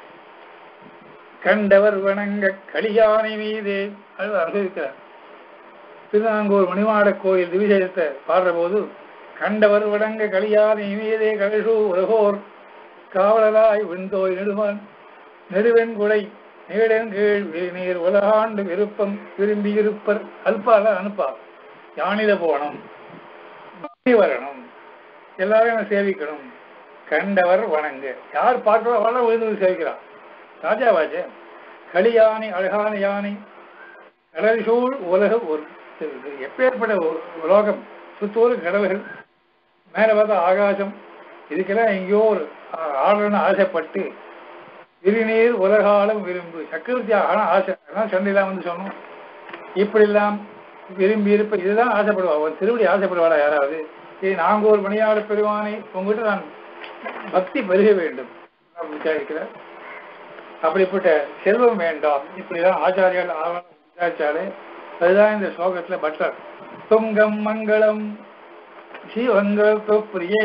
Speaker 1: கண்டவர் வணங்க களியானை மீது அது அனுபவிக்கிறார். திருநாங்கூர் மணிமாட கோயில் திவிசேஷத்தை பாடுற போது கண்டவர் வணங்க களியானை மீதே கலிசூ உலகோர் காவலராய் விண்தோய் நெடுமான் நெடுவெண் குடை நீடன் கீழ் நீர் உலகாண்டு விருப்பம் விரும்பி இருப்பர். அல்பால அனுப்பா யானில போகணும், வரணும், எல்லாரும் சேவிக்கணும். கண்டவர் வணங்க, யார் பார்க்கிறோ அவெல்லாம் விழுந்து சேவிக்கிறான். ராஜாவாஜே களியானை அழகான யானை கடல் சூழ் உலக ஒரு எப்பேற்பட்ட உலோகம் சுத்தூர் கடல்கள் மேல பார்த்தா ஆகாசம், இதுக்கெல்லாம் எங்கேயோ ஒரு ஆளுன்னு ஆசைப்பட்டு விரிநீர் உலகாலம் விரும்பு சக்கரவர்த்தி ஆனா ஆசை சண்டையெல்லாம் வந்து சொன்னோம். இப்படி எல்லாம் விரும்பி இருப்ப இதுதான் ஆசைப்படுவா. ஒரு திருவடி ஆசைப்படுவாளா யாராவது? இது நாங்கூர் மணியாள பெருமானை உங்ககிட்ட நான் பக்தி பெருக வேண்டும் விசாரிக்கிறார். அப்படிப்பட்ட செல்வம் வேண்டாம், இப்படிதான் ஆச்சாரியால் விசாரிச்சாலே அதுதான் இந்த ஸ்லோகத்துல பட்டர். துங்கம் மங்களம் ஸ்ரீவங்கோ பிரியே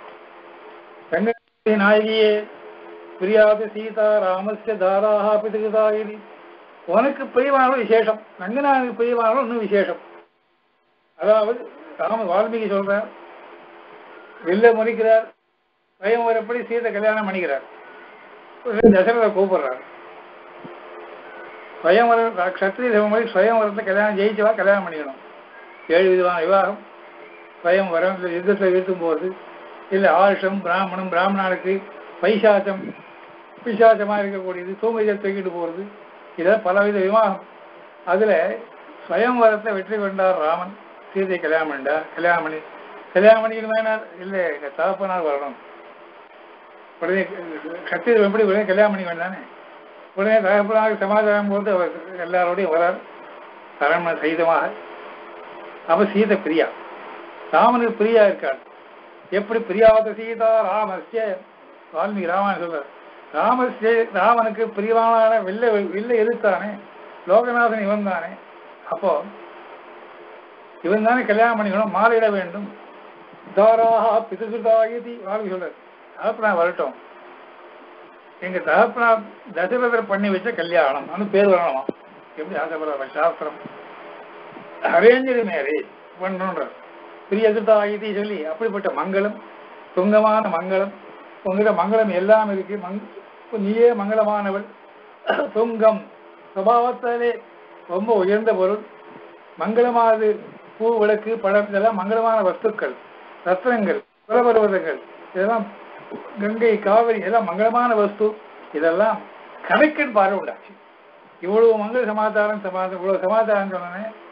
Speaker 1: ரங்க நாயகியே பிரியாது சீதா ராமஸ்ய தாராக பிதுகுதாயிரி. உனக்கு பிரியமானவள் விசேஷம், ரங்கநாதனுக்கு பிரியமானவள் இன்னும் விசேஷம். அதாவது வால்மீகி சொல்றார், வில்ல முறிக்கிறார், ஸ்வயம்வரப்படி சீதை கல்யாணம் பண்ணிக்கிறார். தசரதை கூப்பிடுறார். ஸ்வயம்வரம் கத்திரிய சமமொழி ஸ்வயம்வரத்தை கல்யாணம் ஜெயிச்சவா கல்யாணம் பண்ணிக்கணும். 7 விதமான விவாகம், ஸ்வயம்வரம், இல்லை யுத்தத்தில் வீழ்த்தும் போது, இல்லை ஆருஷம், பிராமணம், பிராமணனுக்கு பைசாச்சம், பிசாச்சமா இருக்கக்கூடியது, தூங்கத்தை தூக்கிட்டு போறது, இதெல்லாம் பலவித விவாகம். அதுல ஸ்வயம்வரத்தை வெற்றி கொண்டார் ராமன். சீதை கல்யாணம் பண்ணிக்கணும். இல்லை எங்க தகப்பனார் வரணும். உடனே கத்திரி எப்படி உடனே கல்யாணம் பண்ணி வேண்டானே. உடனே தகப்பனாக சமாதானம் போது அவர் எல்லாரோடையும் வரார் அரண்மனை சகிதமாக. அப்ப சீதை பிரியா, ராமனுக்கு பிரியா இருக்காள். எப்படி பிரியாத சீதா ராமஸ்ய, வால்மீகி ராமாயணம் சொல்றார். ராமனுக்கு பிரியமான வில்லை எதிர்த்தானே லோகநாதன் இவன் தானே. அப்போ இவன் தானே கல்யாணம் பண்ணிக்கணும், மாலையிட வேண்டும். தாராஹா பிதுகுதாயிதி வால்மீகி சொல்றார். தகப்பனா வரட்டும், எங்க தகப்பனா தசரதர் பண்ணி வச்ச கல்யாணம் அது பேர் வரணுமா? எப்படி ஆசைப்படுற சாஸ்திரம் அரேஞ்சு மேரேஜ் பண்ணுன்ற பிரியகிருதாயிதி சொல்லி அப்படிப்பட்ட மங்களம், துங்கமான மங்களம். உங்ககிட்ட மங்களம் எல்லாம் இருக்கு, நீயே மங்களமானவள். துங்கம் சுபாவத்தாலே ரொம்ப உயர்ந்த பொருள். மங்களமானது பூ, விளக்கு, பழம், இதெல்லாம் மங்களமான வஸ்துக்கள். ரத்னங்கள், குலபர்வதங்கள், இதெல்லாம் கங்கை, காவிரி, இதெல்லாம் மங்களமான வஸ்து. இதெல்லாம் கணக்கின் பார்வை உண்டாச்சு. இவ்வளவு மங்கள சமாதானம் இவ்வளவு சமாதானம் சொன்னேன்.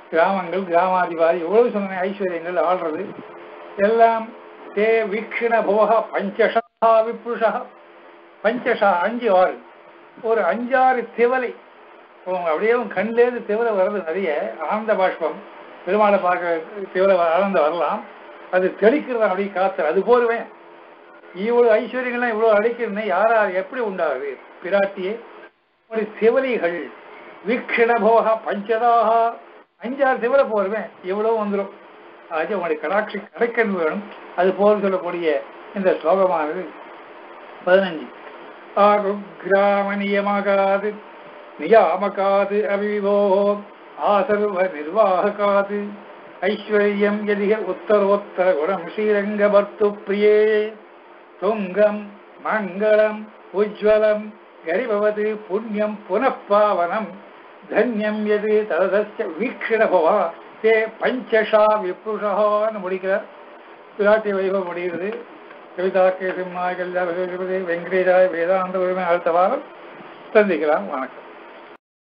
Speaker 1: கிராமங்கள், கிராமாதிபாதி, எவ்வளவு சொன்ன ஐஸ்வர்யங்கள் ஆள்றது எல்லாம் தே வீக்ஷண போக பஞ்சஷா விப்புஷா. பஞ்சஷா 5 6 ஒரு 5 6 திவலை அப்படியே கண்லேருந்து திவலை வர்றது நிறைய. ஆனந்த பாஷ்பம் பெருமாளை பார்க்க திவலை ஆனந்தம் வரலாம், அது தெளிக்கிறது அப்படியே காத்து. அது போருவேன் இவ்வளவு ஐஸ்வர்யங்கள்லாம் இவ்வளவு அடைக்கிறதுனா யார் எப்படி உண்டாகுது? பிராட்டியே ஒரு திவலைகள் வீக்ஷண போக பஞ்சதாக 5 6 திவலை போருவேன் எவ்வளவு வந்துடும். ஆச்சு உங்களுடைய கடாட்சி கிடைக்கணும் வேணும். அது போல் சொல்லக்கூடிய இந்த ஸ்லோகமானது 15 ஆருக்ராம நியமகாது நியாமகாது அவிவோ ஆசர்வ நிர்வாகாது ஐஸ்வர்யம் யதிக உத்தரோத்தர குணம் ஸ்ரீரங்க பர்த்து பிரியே துங்கம் மங்களம் உஜ்வலம் கரிபவது புண்ணியம் புனப்பாவனம் தன்யம் எது ததஸ்ய வீக்ஷணபவா தே பஞ்சஷா விப்ருஷான்னு முடிக்கிறார். பிராட்டி வைபவம் முடிகிறது. கவிதாக்கே சிம்மாய் கல்யா வெங்கடேஜாய் வேதாந்த உரிமை அடுத்த வாரம் சந்திக்கலாம். வணக்கம்.